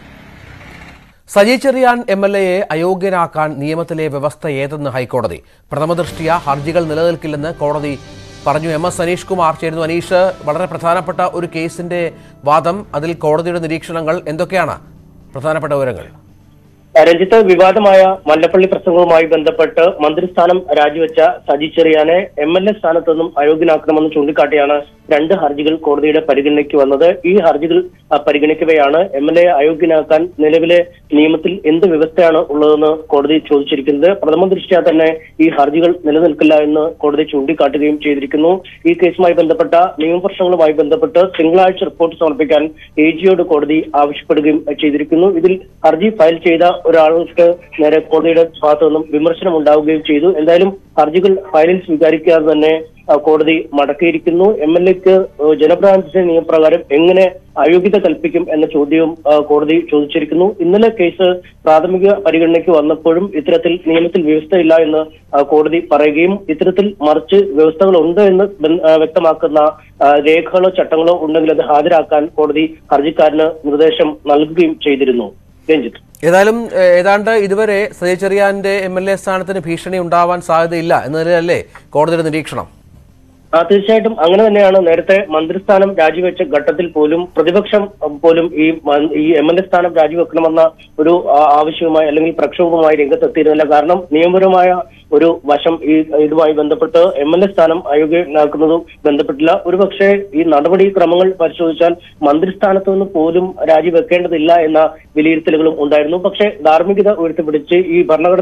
സജി ചെറിയാൻ MLA അയോഗ്യനാക്കാൻ നിയമത്തിലെ വ്യവസ്ഥ ഏതെന്ന് ഹൈക്കോടതി. പ്രഥമദൃഷ്ട്യാ ഹർജികൾ നിലനിൽക്കില്ലെന്ന് കോടതി പറഞ്ഞു. MS അനീഷ് കുമാർ ചേരുന്നു. അനീഷ്, വളരെ പ്രധാനപ്പെട്ട ഒരു കേസിന്റെ വാദം, അതിൽ കോടതിയുടെ നിരീക്ഷണങ്ങൾ എന്തൊക്കെയാണ്? പ്രധാനപ്പെട്ട വിവരങ്ങൾ.
രഞ്ജിത്ത്, വിവാദമായ മല്ലപ്പള്ളി പ്രസംഗവുമായി ബന്ധപ്പെട്ട് മന്ത്രിസ്ഥാനം രാജിവെച്ച സജി ചെറിയാനെ MLA സ്ഥാനത്ത് നിന്നും അയോഗ്യനാക്കണമെന്ന് ചൂണ്ടിക്കാട്ടിയാണ് 2 ഹർജികൾ കോടതിയുടെ പരിഗണനയ്ക്ക് വന്നത്. ഈ ഹർജികൾ പരിഗണിക്കവെയാണ് MLA അയോഗ്യനാക്കാൻ നിലവിലെ നിയമത്തിൽ എന്ത് വ്യവസ്ഥയാണ് ഉള്ളതെന്ന് കോടതി ചോദിച്ചിരിക്കുന്നത്. പ്രഥമ ദൃഷ്ട്യാ തന്നെ ഈ ഹർജികൾ നിലനിൽക്കില്ല എന്ന് കോടതി ചൂണ്ടിക്കാട്ടുകയും ചെയ്തിരിക്കുന്നു. ഈ കേസുമായി ബന്ധപ്പെട്ട നിയമപ്രശ്നങ്ങളുമായി ബന്ധപ്പെട്ട് തിങ്കളാഴ്ച റിപ്പോർട്ട് സമർപ്പിക്കാൻ AGയോട് കോടതി ആവശ്യപ്പെടുകയും ചെയ്തിരിക്കുന്നു. ഇതിൽ ഹർജി ഫയൽ ചെയ്ത ഒരാൾക്ക് നേരെ കോടതിയുടെ ഭാഗത്തു നിന്നും വിമർശനം ഉണ്ടാവുകയും ചെയ്തു. എന്തായാലും ഹർജികൾ ഫയലിൽ സ്വീകരിക്കാതെ തന്നെ കോടതി മടക്കിയിരിക്കുന്നു. MLAക്ക് ജനപ്രാതിനിധ്യ നിയമപ്രകാരം എങ്ങനെ അയോഗ്യത കൽപ്പിക്കും എന്ന ചോദ്യവും കോടതി ചോദിച്ചിരിക്കുന്നു. ഇന്നലെ കേസ് പ്രാഥമിക പരിഗണനയ്ക്ക് വന്നപ്പോഴും ഇത്തരത്തിൽ നിയമത്തിൽ വ്യവസ്ഥയില്ല എന്ന് കോടതി പറയുകയും ഇത്തരത്തിൽ മറിച്ച് വ്യവസ്ഥകളുണ്ട് എന്ന് വ്യക്തമാക്കുന്ന രേഖകളോ ചട്ടങ്ങളോ ഉണ്ടെങ്കിൽ അത് ഹാജരാക്കാൻ കോടതി ഹർജിക്കാരന് നിർദ്ദേശം നൽകുകയും ചെയ്തിരുന്നു. രഞ്ജിത്ത്,
ഏതാണ്ട് ഇതുവരെ സജി ചെറിയാന്റെ MLA സ്ഥാനത്തിന് ഭീഷണി ഉണ്ടാവാൻ സാധ്യതയില്ല എന്നതിലല്ലേ കോടതിയുടെ നിരീക്ഷണം?
തീർച്ചയായിട്ടും അങ്ങനെ തന്നെയാണ്. നേരത്തെ മന്ത്രിസ്ഥാനം രാജിവെച്ച ഘട്ടത്തിൽ പോലും പ്രതിപക്ഷം പോലും ഈ MLA സ്ഥാനം രാജിവെക്കണമെന്ന ഒരു ആവശ്യവുമായി അല്ലെങ്കിൽ പ്രക്ഷോഭവുമായി രംഗത്തെത്തിയിരുന്നില്ല. കാരണം നിയമപരമായ ഒരു വശം ഇതുമായി ബന്ധപ്പെട്ട് MLA സ്ഥാനം അയോഗ്യനാക്കുന്നതും ബന്ധപ്പെട്ടില്ല. ഒരുപക്ഷെ ഈ നടപടിക്രമങ്ങൾ പരിശോധിച്ചാൽ മന്ത്രിസ്ഥാനത്ത് നിന്ന് പോലും രാജിവെക്കേണ്ടതില്ല എന്ന വിലയിരുത്തലുകളും ഉണ്ടായിരുന്നു. പക്ഷേ ധാർമ്മികത ഉയർത്തിപ്പിടിച്ച് ഈ ഭരണഘടനാ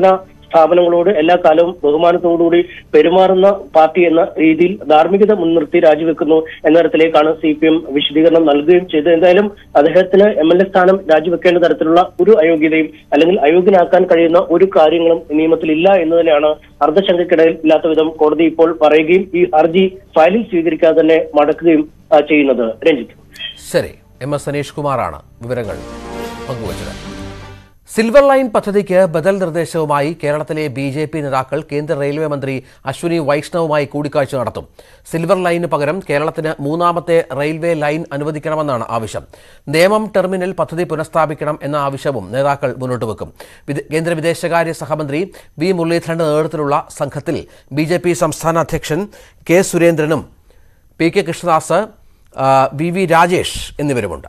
സ്ഥാപനങ്ങളോട് എല്ലാ കാലവും ബഹുമാനത്തോടുകൂടി പെരുമാറുന്ന പാർട്ടി എന്ന രീതിയിൽ ധാർമ്മികത മുൻനിർത്തി രാജിവെക്കുന്നു എന്ന തരത്തിലേക്കാണ് CPM വിശദീകരണം നൽകുകയും ചെയ്തത്. എന്തായാലും അദ്ദേഹത്തിന് MLA സ്ഥാനം രാജിവെക്കേണ്ട തരത്തിലുള്ള ഒരു അയോഗ്യതയും അല്ലെങ്കിൽ അയോഗ്യനാക്കാൻ കഴിയുന്ന ഒരു കാര്യങ്ങളും നിയമത്തിലില്ല എന്ന് തന്നെയാണ് അർദ്ധശങ്കയ്ക്കിടയിൽ ഇല്ലാത്ത വിധം കോടതി ഇപ്പോൾ പറയുകയും ഈ ഹർജി ഫയലിൽ സ്വീകരിക്കാതെ തന്നെ മടക്കുകയും ചെയ്യുന്നത്. രഞ്ജിത്ത്.
ശരി, MS സനീഷ് കുമാറാണ് വിവരങ്ങൾ പങ്കുവച്ചത്. സിൽവർ ലൈൻ പദ്ധതിക്ക് ബദൽ നിർദ്ദേശവുമായി കേരളത്തിലെ BJP നേതാക്കൾ കേന്ദ്ര റെയിൽവേ മന്ത്രി അശ്വിനി വൈഷ്ണവുമായി കൂടിക്കാഴ്ച നടത്തും. സിൽവർ ലൈന് പകരം കേരളത്തിന് മൂന്നാമത്തെ റെയിൽവേ ലൈൻ അനുവദിക്കണമെന്നാണ് ആവശ്യം. നേമം ടെർമിനൽ പദ്ധതി പുനഃസ്ഥാപിക്കണം എന്ന ആവശ്യവും നേതാക്കൾ മുന്നോട്ട് വെക്കും. കേന്ദ്ര വിദേശകാര്യ സഹമന്ത്രി V മുരളീധരന്റെ നേതൃത്വത്തിലുള്ള സംഘത്തിൽ BJP സംസ്ഥാന അധ്യക്ഷൻ K സുരേന്ദ്രനും PK കൃഷ്ണദാസ്, VV രാജേഷ് എന്നിവരുമുണ്ട്.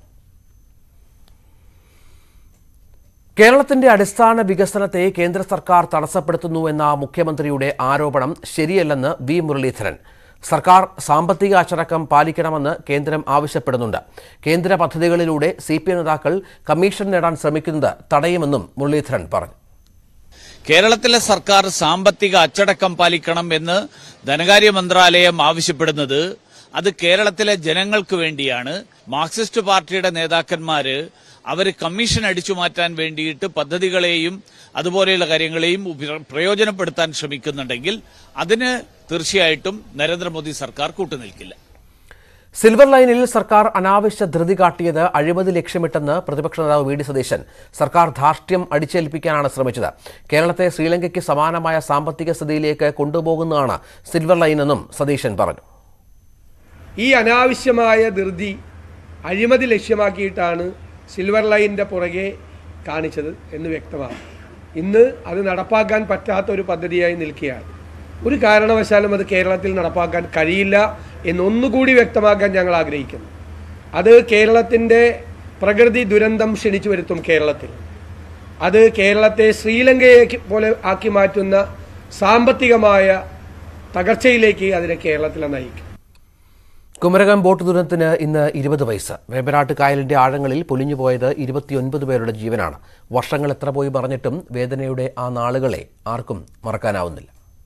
കേരളത്തിന്റെ അടിസ്ഥാന വികസനത്തെ കേന്ദ്ര സർക്കാർ തടസ്സപ്പെടുത്തുന്നുവെന്ന മുഖ്യമന്ത്രിയുടെ ആരോപണം ശരിയല്ലെന്ന് V മുരളീധരൻ. സർക്കാർ സാമ്പത്തിക അച്ചടക്കം പാലിക്കണമെന്ന് കേന്ദ്രം ആവശ്യപ്പെടുന്നുണ്ട്. കേന്ദ്ര പദ്ധതികളിലൂടെ CPM നേതാക്കൾ കമ്മീഷൻ നേടാൻ ശ്രമിക്കുന്നത് തടയുമെന്നും മുരളീധരൻ പറഞ്ഞു.
കേരളത്തിലെ സർക്കാർ സാമ്പത്തിക അച്ചടക്കം പാലിക്കണം എന്ന് ധനകാര്യ മന്ത്രാലയം ആവശ്യപ്പെടുന്നത് അത് കേരളത്തിലെ ജനങ്ങൾക്ക് വേണ്ടിയാണ്. മാർക്സിസ്റ്റ് പാർട്ടിയുടെ നേതാക്കന്മാര് അവർ കമ്മീഷൻ അടിച്ചു മാറ്റാൻ വേണ്ടിയിട്ട് പദ്ധതികളെയും അതുപോലെയുള്ള കാര്യങ്ങളെയും പ്രയോജനപ്പെടുത്താൻ ശ്രമിക്കുന്നുണ്ടെങ്കിൽ അതിന് തീർച്ചയായിട്ടും നരേന്ദ്രമോദി സർക്കാർ കൂട്ടുനിൽക്കില്ല.
സിൽവർ ലൈനിൽ സർക്കാർ അനാവശ്യ ധൃതി കാട്ടിയത് അഴിമതി ലക്ഷ്യമിട്ടെന്ന് പ്രതിപക്ഷ നേതാവ് VD സതീശൻ. സർക്കാർ ധാർഷ്ട്യം അടിച്ചേൽപ്പിക്കാനാണ് ശ്രമിച്ചത്. കേരളത്തെ ശ്രീലങ്കയ്ക്ക് സമാനമായ സാമ്പത്തിക സ്ഥിതിയിലേക്ക് കൊണ്ടുപോകുന്നതാണ് സിൽവർ ലൈനെന്നും സതീശൻ പറഞ്ഞു.
ഈ അനാവശ്യമായ ധൃതി അഴിമതി ലക്ഷ്യമാക്കിയിട്ടാണ് സിൽവർ ലൈനിൻ്റെ പുറകെ കാണിച്ചത് എന്ന് വ്യക്തമാണ്. ഇന്ന് അത് നടപ്പാക്കാൻ പറ്റാത്ത ഒരു പദ്ധതിയായി നിൽക്കുകയാണ്. ഒരു കാരണവശാലും അത് കേരളത്തിൽ നടപ്പാക്കാൻ കഴിയില്ല എന്നൊന്നുകൂടി വ്യക്തമാക്കാൻ ഞങ്ങൾ ആഗ്രഹിക്കുന്നു. അത് കേരളത്തിൻ്റെ പ്രകൃതി ദുരന്തം ക്ഷണിച്ചു വരുത്തും. അത് കേരളത്തെ ശ്രീലങ്കയെ പോലെ ആക്കി മാറ്റുന്ന സാമ്പത്തികമായ തകർച്ചയിലേക്ക് അതിനെ കേരളത്തിലെ നയിക്കും.
കുമരകം ബോട്ട് ദുരന്തത്തിന് ഇന്ന് 20 വയസ്സ്. വേമ്പനാട്ട് കായലിന്റെ ആഴങ്ങളിൽ പൊലിഞ്ഞുപോയത് 29 പേരുടെ ജീവനാണ്. വർഷങ്ങൾ എത്ര പോയി പറഞ്ഞിട്ടും വേദനയുടെ ആ നാളുകളെ ആർക്കും മറക്കാനാവുന്നില്ല.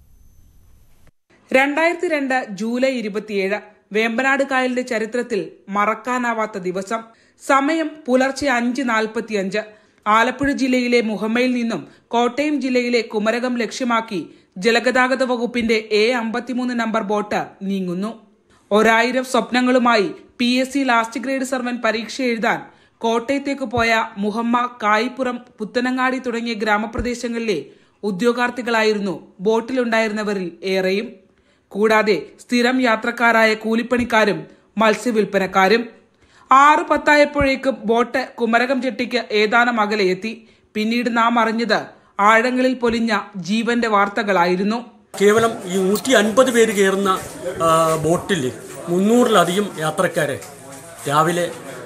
2002 ജൂലൈ 27 വേമ്പനാട് കായലിന്റെ ചരിത്രത്തിൽ മറക്കാനാവാത്ത ദിവസം. സമയം പുലർച്ചെ 5:45. ആലപ്പുഴ ജില്ലയിലെ മുഹമ്മയിൽ നിന്നും കോട്ടയം ജില്ലയിലെ കുമരകം ലക്ഷ്യമാക്കി ജലഗതാഗത വകുപ്പിന്റെ A53 നമ്പർ ബോട്ട് നീങ്ങുന്നു. 1000 സ്വപ്നങ്ങളുമായി PSC ലാസ്റ്റ് ഗ്രേഡ് സർവൻ പരീക്ഷ എഴുതാൻ കോട്ടയത്തേക്ക് പോയ മുഹമ്മ, കായിപ്പുറം, പുത്തനങ്ങാടി തുടങ്ങിയ ഗ്രാമപ്രദേശങ്ങളിലെ ഉദ്യോഗാർത്ഥികളായിരുന്നു ബോട്ടിലുണ്ടായിരുന്നവരിൽ ഏറെയും. കൂടാതെ സ്ഥിരം യാത്രക്കാരായ കൂലിപ്പണിക്കാരും മത്സ്യവിൽപ്പനക്കാരും. 6:10 ബോട്ട് കുമരകം ചെട്ടിക്ക് ഏതാനും അകലെ എത്തി. പിന്നീട് നാം അറിഞ്ഞത് ആഴങ്ങളിൽ പൊലിഞ്ഞ ജീവന്റെ വാർത്തകളായിരുന്നു.
കേവലം ഈ 150 പേര് കയറുന്ന ബോട്ടിൽ 300-ലധികം യാത്രക്കാരെ രാവിലെ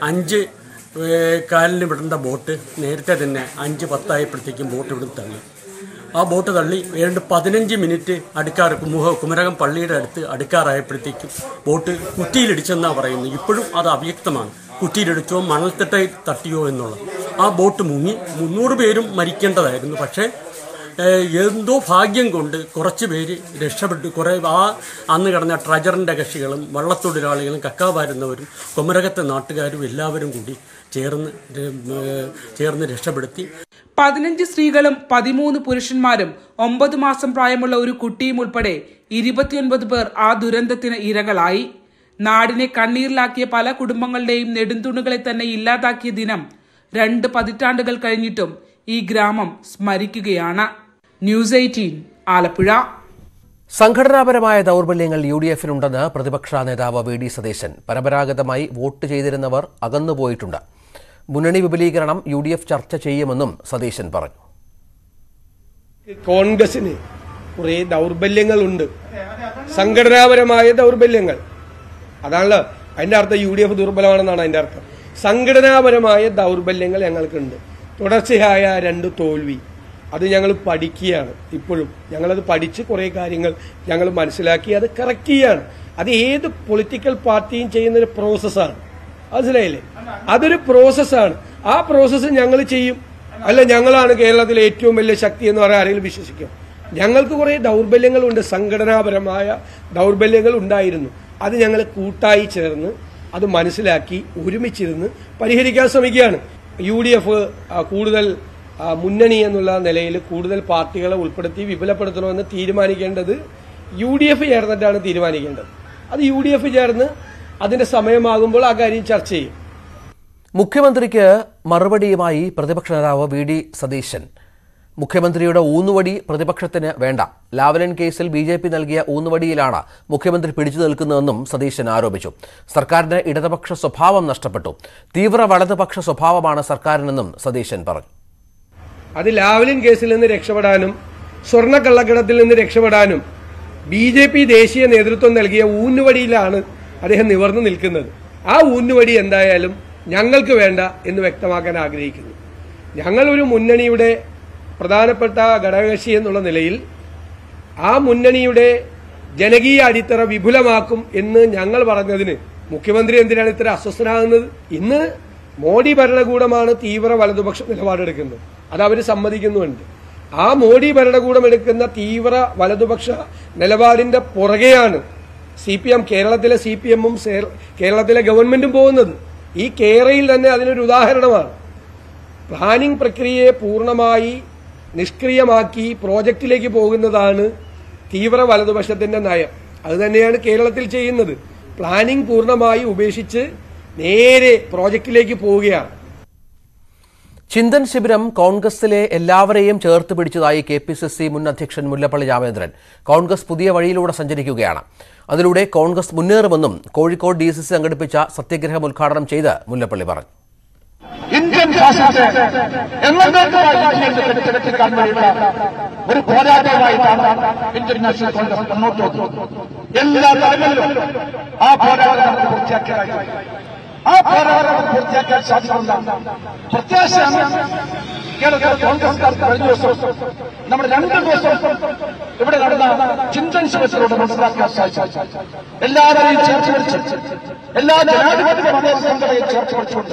5:15 വിടേണ്ട ബോട്ട് നേരത്തെ തന്നെ 5:10 ബോട്ട് ഇവിടുന്ന് തള്ളി. ആ ബോട്ട് തള്ളി ഏതാണ്ട് 15 മിനിറ്റ് കുമരകം പള്ളിയുടെ അടുത്ത് അടുക്കാറായപ്പോഴത്തേക്കും ബോട്ട് കുറ്റിയിലിടിച്ചെന്നാണ് പറയുന്നത്. ഇപ്പോഴും അത് അവ്യക്തമാണ്. കുറ്റിയിലിടിച്ചോ മണൽത്തിട്ടയിൽ തട്ടിയോ എന്നുള്ളത്. ആ ബോട്ട് മുങ്ങി 300 പേരും മരിക്കേണ്ടതായിരുന്നു. പക്ഷേ എന്തോ ഭാഗ്യം കൊണ്ട് കുറച്ച് പേര് രക്ഷപ്പെട്ടു. അന്ന് കിടന്ന ട്രജറിൻ്റെ കക്ഷികളും വള്ളത്തൊഴിലാളികളും കക്കാവാരുന്നവരും കുമരകത്തെ നാട്ടുകാരും എല്ലാവരും കൂടി ചേർന്ന് രക്ഷപ്പെടുത്തി.
15 സ്ത്രീകളും 13 പുരുഷന്മാരും 9 മാസം പ്രായമുള്ള ഒരു കുട്ടിയും ഉൾപ്പെടെ 29 പേർ ആ ദുരന്തത്തിന് ഇരകളായി. നാടിനെ കണ്ണീരിലാക്കിയ പല കുടുംബങ്ങളുടെയും നെടുംതൂണുകളെ തന്നെ ഇല്ലാതാക്കിയ ദിനം 2 പതിറ്റാണ്ടുകൾ കഴിഞ്ഞിട്ടും ഈ ഗ്രാമം സ്മരിക്കുകയാണ്. ന്യൂസ് 18 ആലപ്പുഴ.
സംഘടനാപരമായ ദൗർബല്യങ്ങൾ UDF-നുണ്ടെന്ന് പ്രതിപക്ഷ നേതാവ് VD സതീശൻ. പരമ്പരാഗതമായി വോട്ട് ചെയ്തിരുന്നവർ അകന്നുപോയിട്ടുണ്ട്. മുന്നണി വിപുലീകരണം UDF ചർച്ച ചെയ്യുമെന്നും സതീശൻ പറഞ്ഞു.
കോൺഗ്രസിന് കുറെ ദൗർബല്യങ്ങളുണ്ട്, സംഘടനാപരമായ ദൗർബല്യങ്ങൾ. അതാണല്ലോ അതിന്റെ അർത്ഥം. UDF ദുർബലമാണെന്നാണ് അതിന്റെ അർത്ഥം. സംഘടനാപരമായ ദൗർബല്യങ്ങൾ ഞങ്ങൾക്കുണ്ട്. തുടർച്ചയായ 2 തോൽവി. അത് ഞങ്ങൾ പഠിക്കുകയാണ്. ഇപ്പോഴും ഞങ്ങളത് പഠിച്ച് കുറേ കാര്യങ്ങൾ ഞങ്ങൾ മനസ്സിലാക്കി അത് കറക്റ്റ് ചെയ്യാണ്. അത് ഏത് പൊളിറ്റിക്കൽ പാർട്ടിയും ചെയ്യുന്നൊരു പ്രോസസ്സാണ്. മനസ്സിലായില്ലേ? അതൊരു പ്രോസസ്സാണ്. ആ പ്രോസസ്സ് ഞങ്ങൾ ചെയ്യും. അല്ല ഞങ്ങളാണ് കേരളത്തിലെ ഏറ്റവും വലിയ ശക്തി എന്ന് പറയാൻ ആരെങ്കിലും വിശ്വസിക്കും? ഞങ്ങൾക്ക് കുറെ ദൗർബല്യങ്ങളുണ്ട്, സംഘടനാപരമായ ദൗർബല്യങ്ങൾ ഉണ്ടായിരുന്നു. അത് ഞങ്ങൾ കൂട്ടായി ചേർന്ന് അത് മനസ്സിലാക്കി ഒരുമിച്ചിരുന്ന് പരിഹരിക്കാൻ ശ്രമിക്കുകയാണ്. UDF കൂടുതൽ മുന്നണി എന്നുള്ള നിലയിൽ കൂടുതൽ പാർട്ടികളെ ഉൾപ്പെടുത്തി വിപുലപ്പെടുത്തണമെന്ന് തീരുമാനിക്കേണ്ടത് UDF ചേർന്നിട്ടാണ് തീരുമാനിക്കേണ്ടത്. അത് UDF ചേർന്ന് അതിന്റെ സമയമാകുമ്പോൾ ആ കാര്യം ചർച്ച ചെയ്യും.
മുഖ്യമന്ത്രിക്ക് മറുപടിയുമായി പ്രതിപക്ഷ നേതാവ് VD സതീശൻ. മുഖ്യമന്ത്രിയുടെ ഊന്നുവടി പ്രതിപക്ഷത്തിന് വേണ്ട. ലാവ്ലിൻ കേസിൽ BJP നൽകിയ ഊന്നുവടിയിലാണ് മുഖ്യമന്ത്രി പിടിച്ചു നിൽക്കുന്നതെന്നും സതീശൻ ആരോപിച്ചു. സർക്കാരിന് ഇടതുപക്ഷ സ്വഭാവം നഷ്ടപ്പെട്ടു. തീവ്ര വലതുപക്ഷ സ്വഭാവമാണ് സർക്കാരിനെന്നും സതീശൻ പറഞ്ഞു.
അത് ലാവ്ലിൻ കേസിൽ നിന്ന് രക്ഷപ്പെടാനും സ്വർണ്ണക്കള്ളക്കടത്തിൽ നിന്ന് രക്ഷപ്പെടാനും BJP ദേശീയ നേതൃത്വം നൽകിയ ഊന്നുവടിയിലാണ് അദ്ദേഹം നിവർന്നു നിൽക്കുന്നത്. ആ ഊന്നുവടി എന്തായാലും ഞങ്ങൾക്ക് വേണ്ട എന്ന് വ്യക്തമാക്കാൻ ആഗ്രഹിക്കുന്നു. ഞങ്ങൾ ഒരു മുന്നണിയുടെ പ്രധാനപ്പെട്ട ഘടകകക്ഷി എന്നുള്ള നിലയിൽ ആ മുന്നണിയുടെ ജനകീയ അടിത്തറ വിപുലമാക്കും എന്ന് ഞങ്ങൾ പറഞ്ഞതിന് മുഖ്യമന്ത്രി എന്തിനാണ് ഇത്ര അസ്വസ്ഥനാകുന്നത്? ഇന്ന് മോഡി ഭരണകൂടമാണ് തീവ്ര വലതുപക്ഷ നിലപാടെടുക്കുന്നത്. അത് അവർ സമ്മതിക്കുന്നുണ്ട്. ആ മോഡി ഭരണകൂടം എടുക്കുന്ന തീവ്ര വലതുപക്ഷ നിലപാടിന്റെ പുറകെയാണ് CPM, കേരളത്തിലെ CPM-ഉം കേരളത്തിലെ ഗവൺമെന്റും പോകുന്നത്. ഈ കേരളയിൽ തന്നെ അതിനൊരു ഉദാഹരണമാണ്. പ്ലാനിംഗ് പ്രക്രിയയെ പൂർണ്ണമായി നിഷ്ക്രിയമാക്കി പ്രോജക്റ്റിലേക്ക് പോകുന്നതാണ് തീവ്ര വലതുപക്ഷത്തിന്റെ നയം. അത് തന്നെയാണ് കേരളത്തിൽ ചെയ്യുന്നത്. പ്ലാനിംഗ് പൂർണ്ണമായി ഉപേക്ഷിച്ച് നേരെ പ്രോജക്റ്റിലേക്ക് പോവുകയാണ്.
ചിന്തൻ ശിബിരം കോൺഗ്രസിലെ എല്ലാവരെയും ചേർത്ത് പിടിച്ചതായി KPCC മുൻ അധ്യക്ഷൻ മുല്ലപ്പള്ളി രാമചന്ദ്രൻ. കോൺഗ്രസ് പുതിയ വഴിയിലൂടെ സഞ്ചരിക്കുകയാണ്. അതിലൂടെ കോൺഗ്രസ് മുന്നേറുമെന്നും കോഴിക്കോട് DCC സംഘടിപ്പിച്ച സത്യഗ്രഹം ഉദ്ഘാടനം ചെയ്ത് മുല്ലപ്പള്ളി പറഞ്ഞു.
ഇന്ത്യൻ ഫാസിസത്തെ കെട്ടിച്ചെടുക്കാൻ വേണ്ടിയുള്ള ഒരു പോരാട്ടമായിട്ടാണ് ഇന്ത്യൻ നാഷണൽ കോൺഗ്രസ് മുന്നോട്ട് പോകുന്നത്. എല്ലാ തലങ്ങളിലും ആ പോരാട്ടം നമുക്ക് പൂർത്തിയാക്കാൻ സാധിക്കുന്ന പ്രത്യാശയാണ് കേരളത്തിലെ കോൺഗ്രസ്കാർക്ക് കഴിഞ്ഞ ദിവസം നമ്മുടെ 2 ദിവസം ഇവിടെ നടന്ന ചിന്തൻ ശിബിരത്തിലൂടെ മനസ്സിലാക്കാൻ സാധിച്ചു. എല്ലാവരെയും ചേർത്ത് പിടിച്ച് എല്ലാ ജനാധിപത്യ മത സംഘടനയും ചേർത്ത് പിടിച്ചുകൊണ്ട്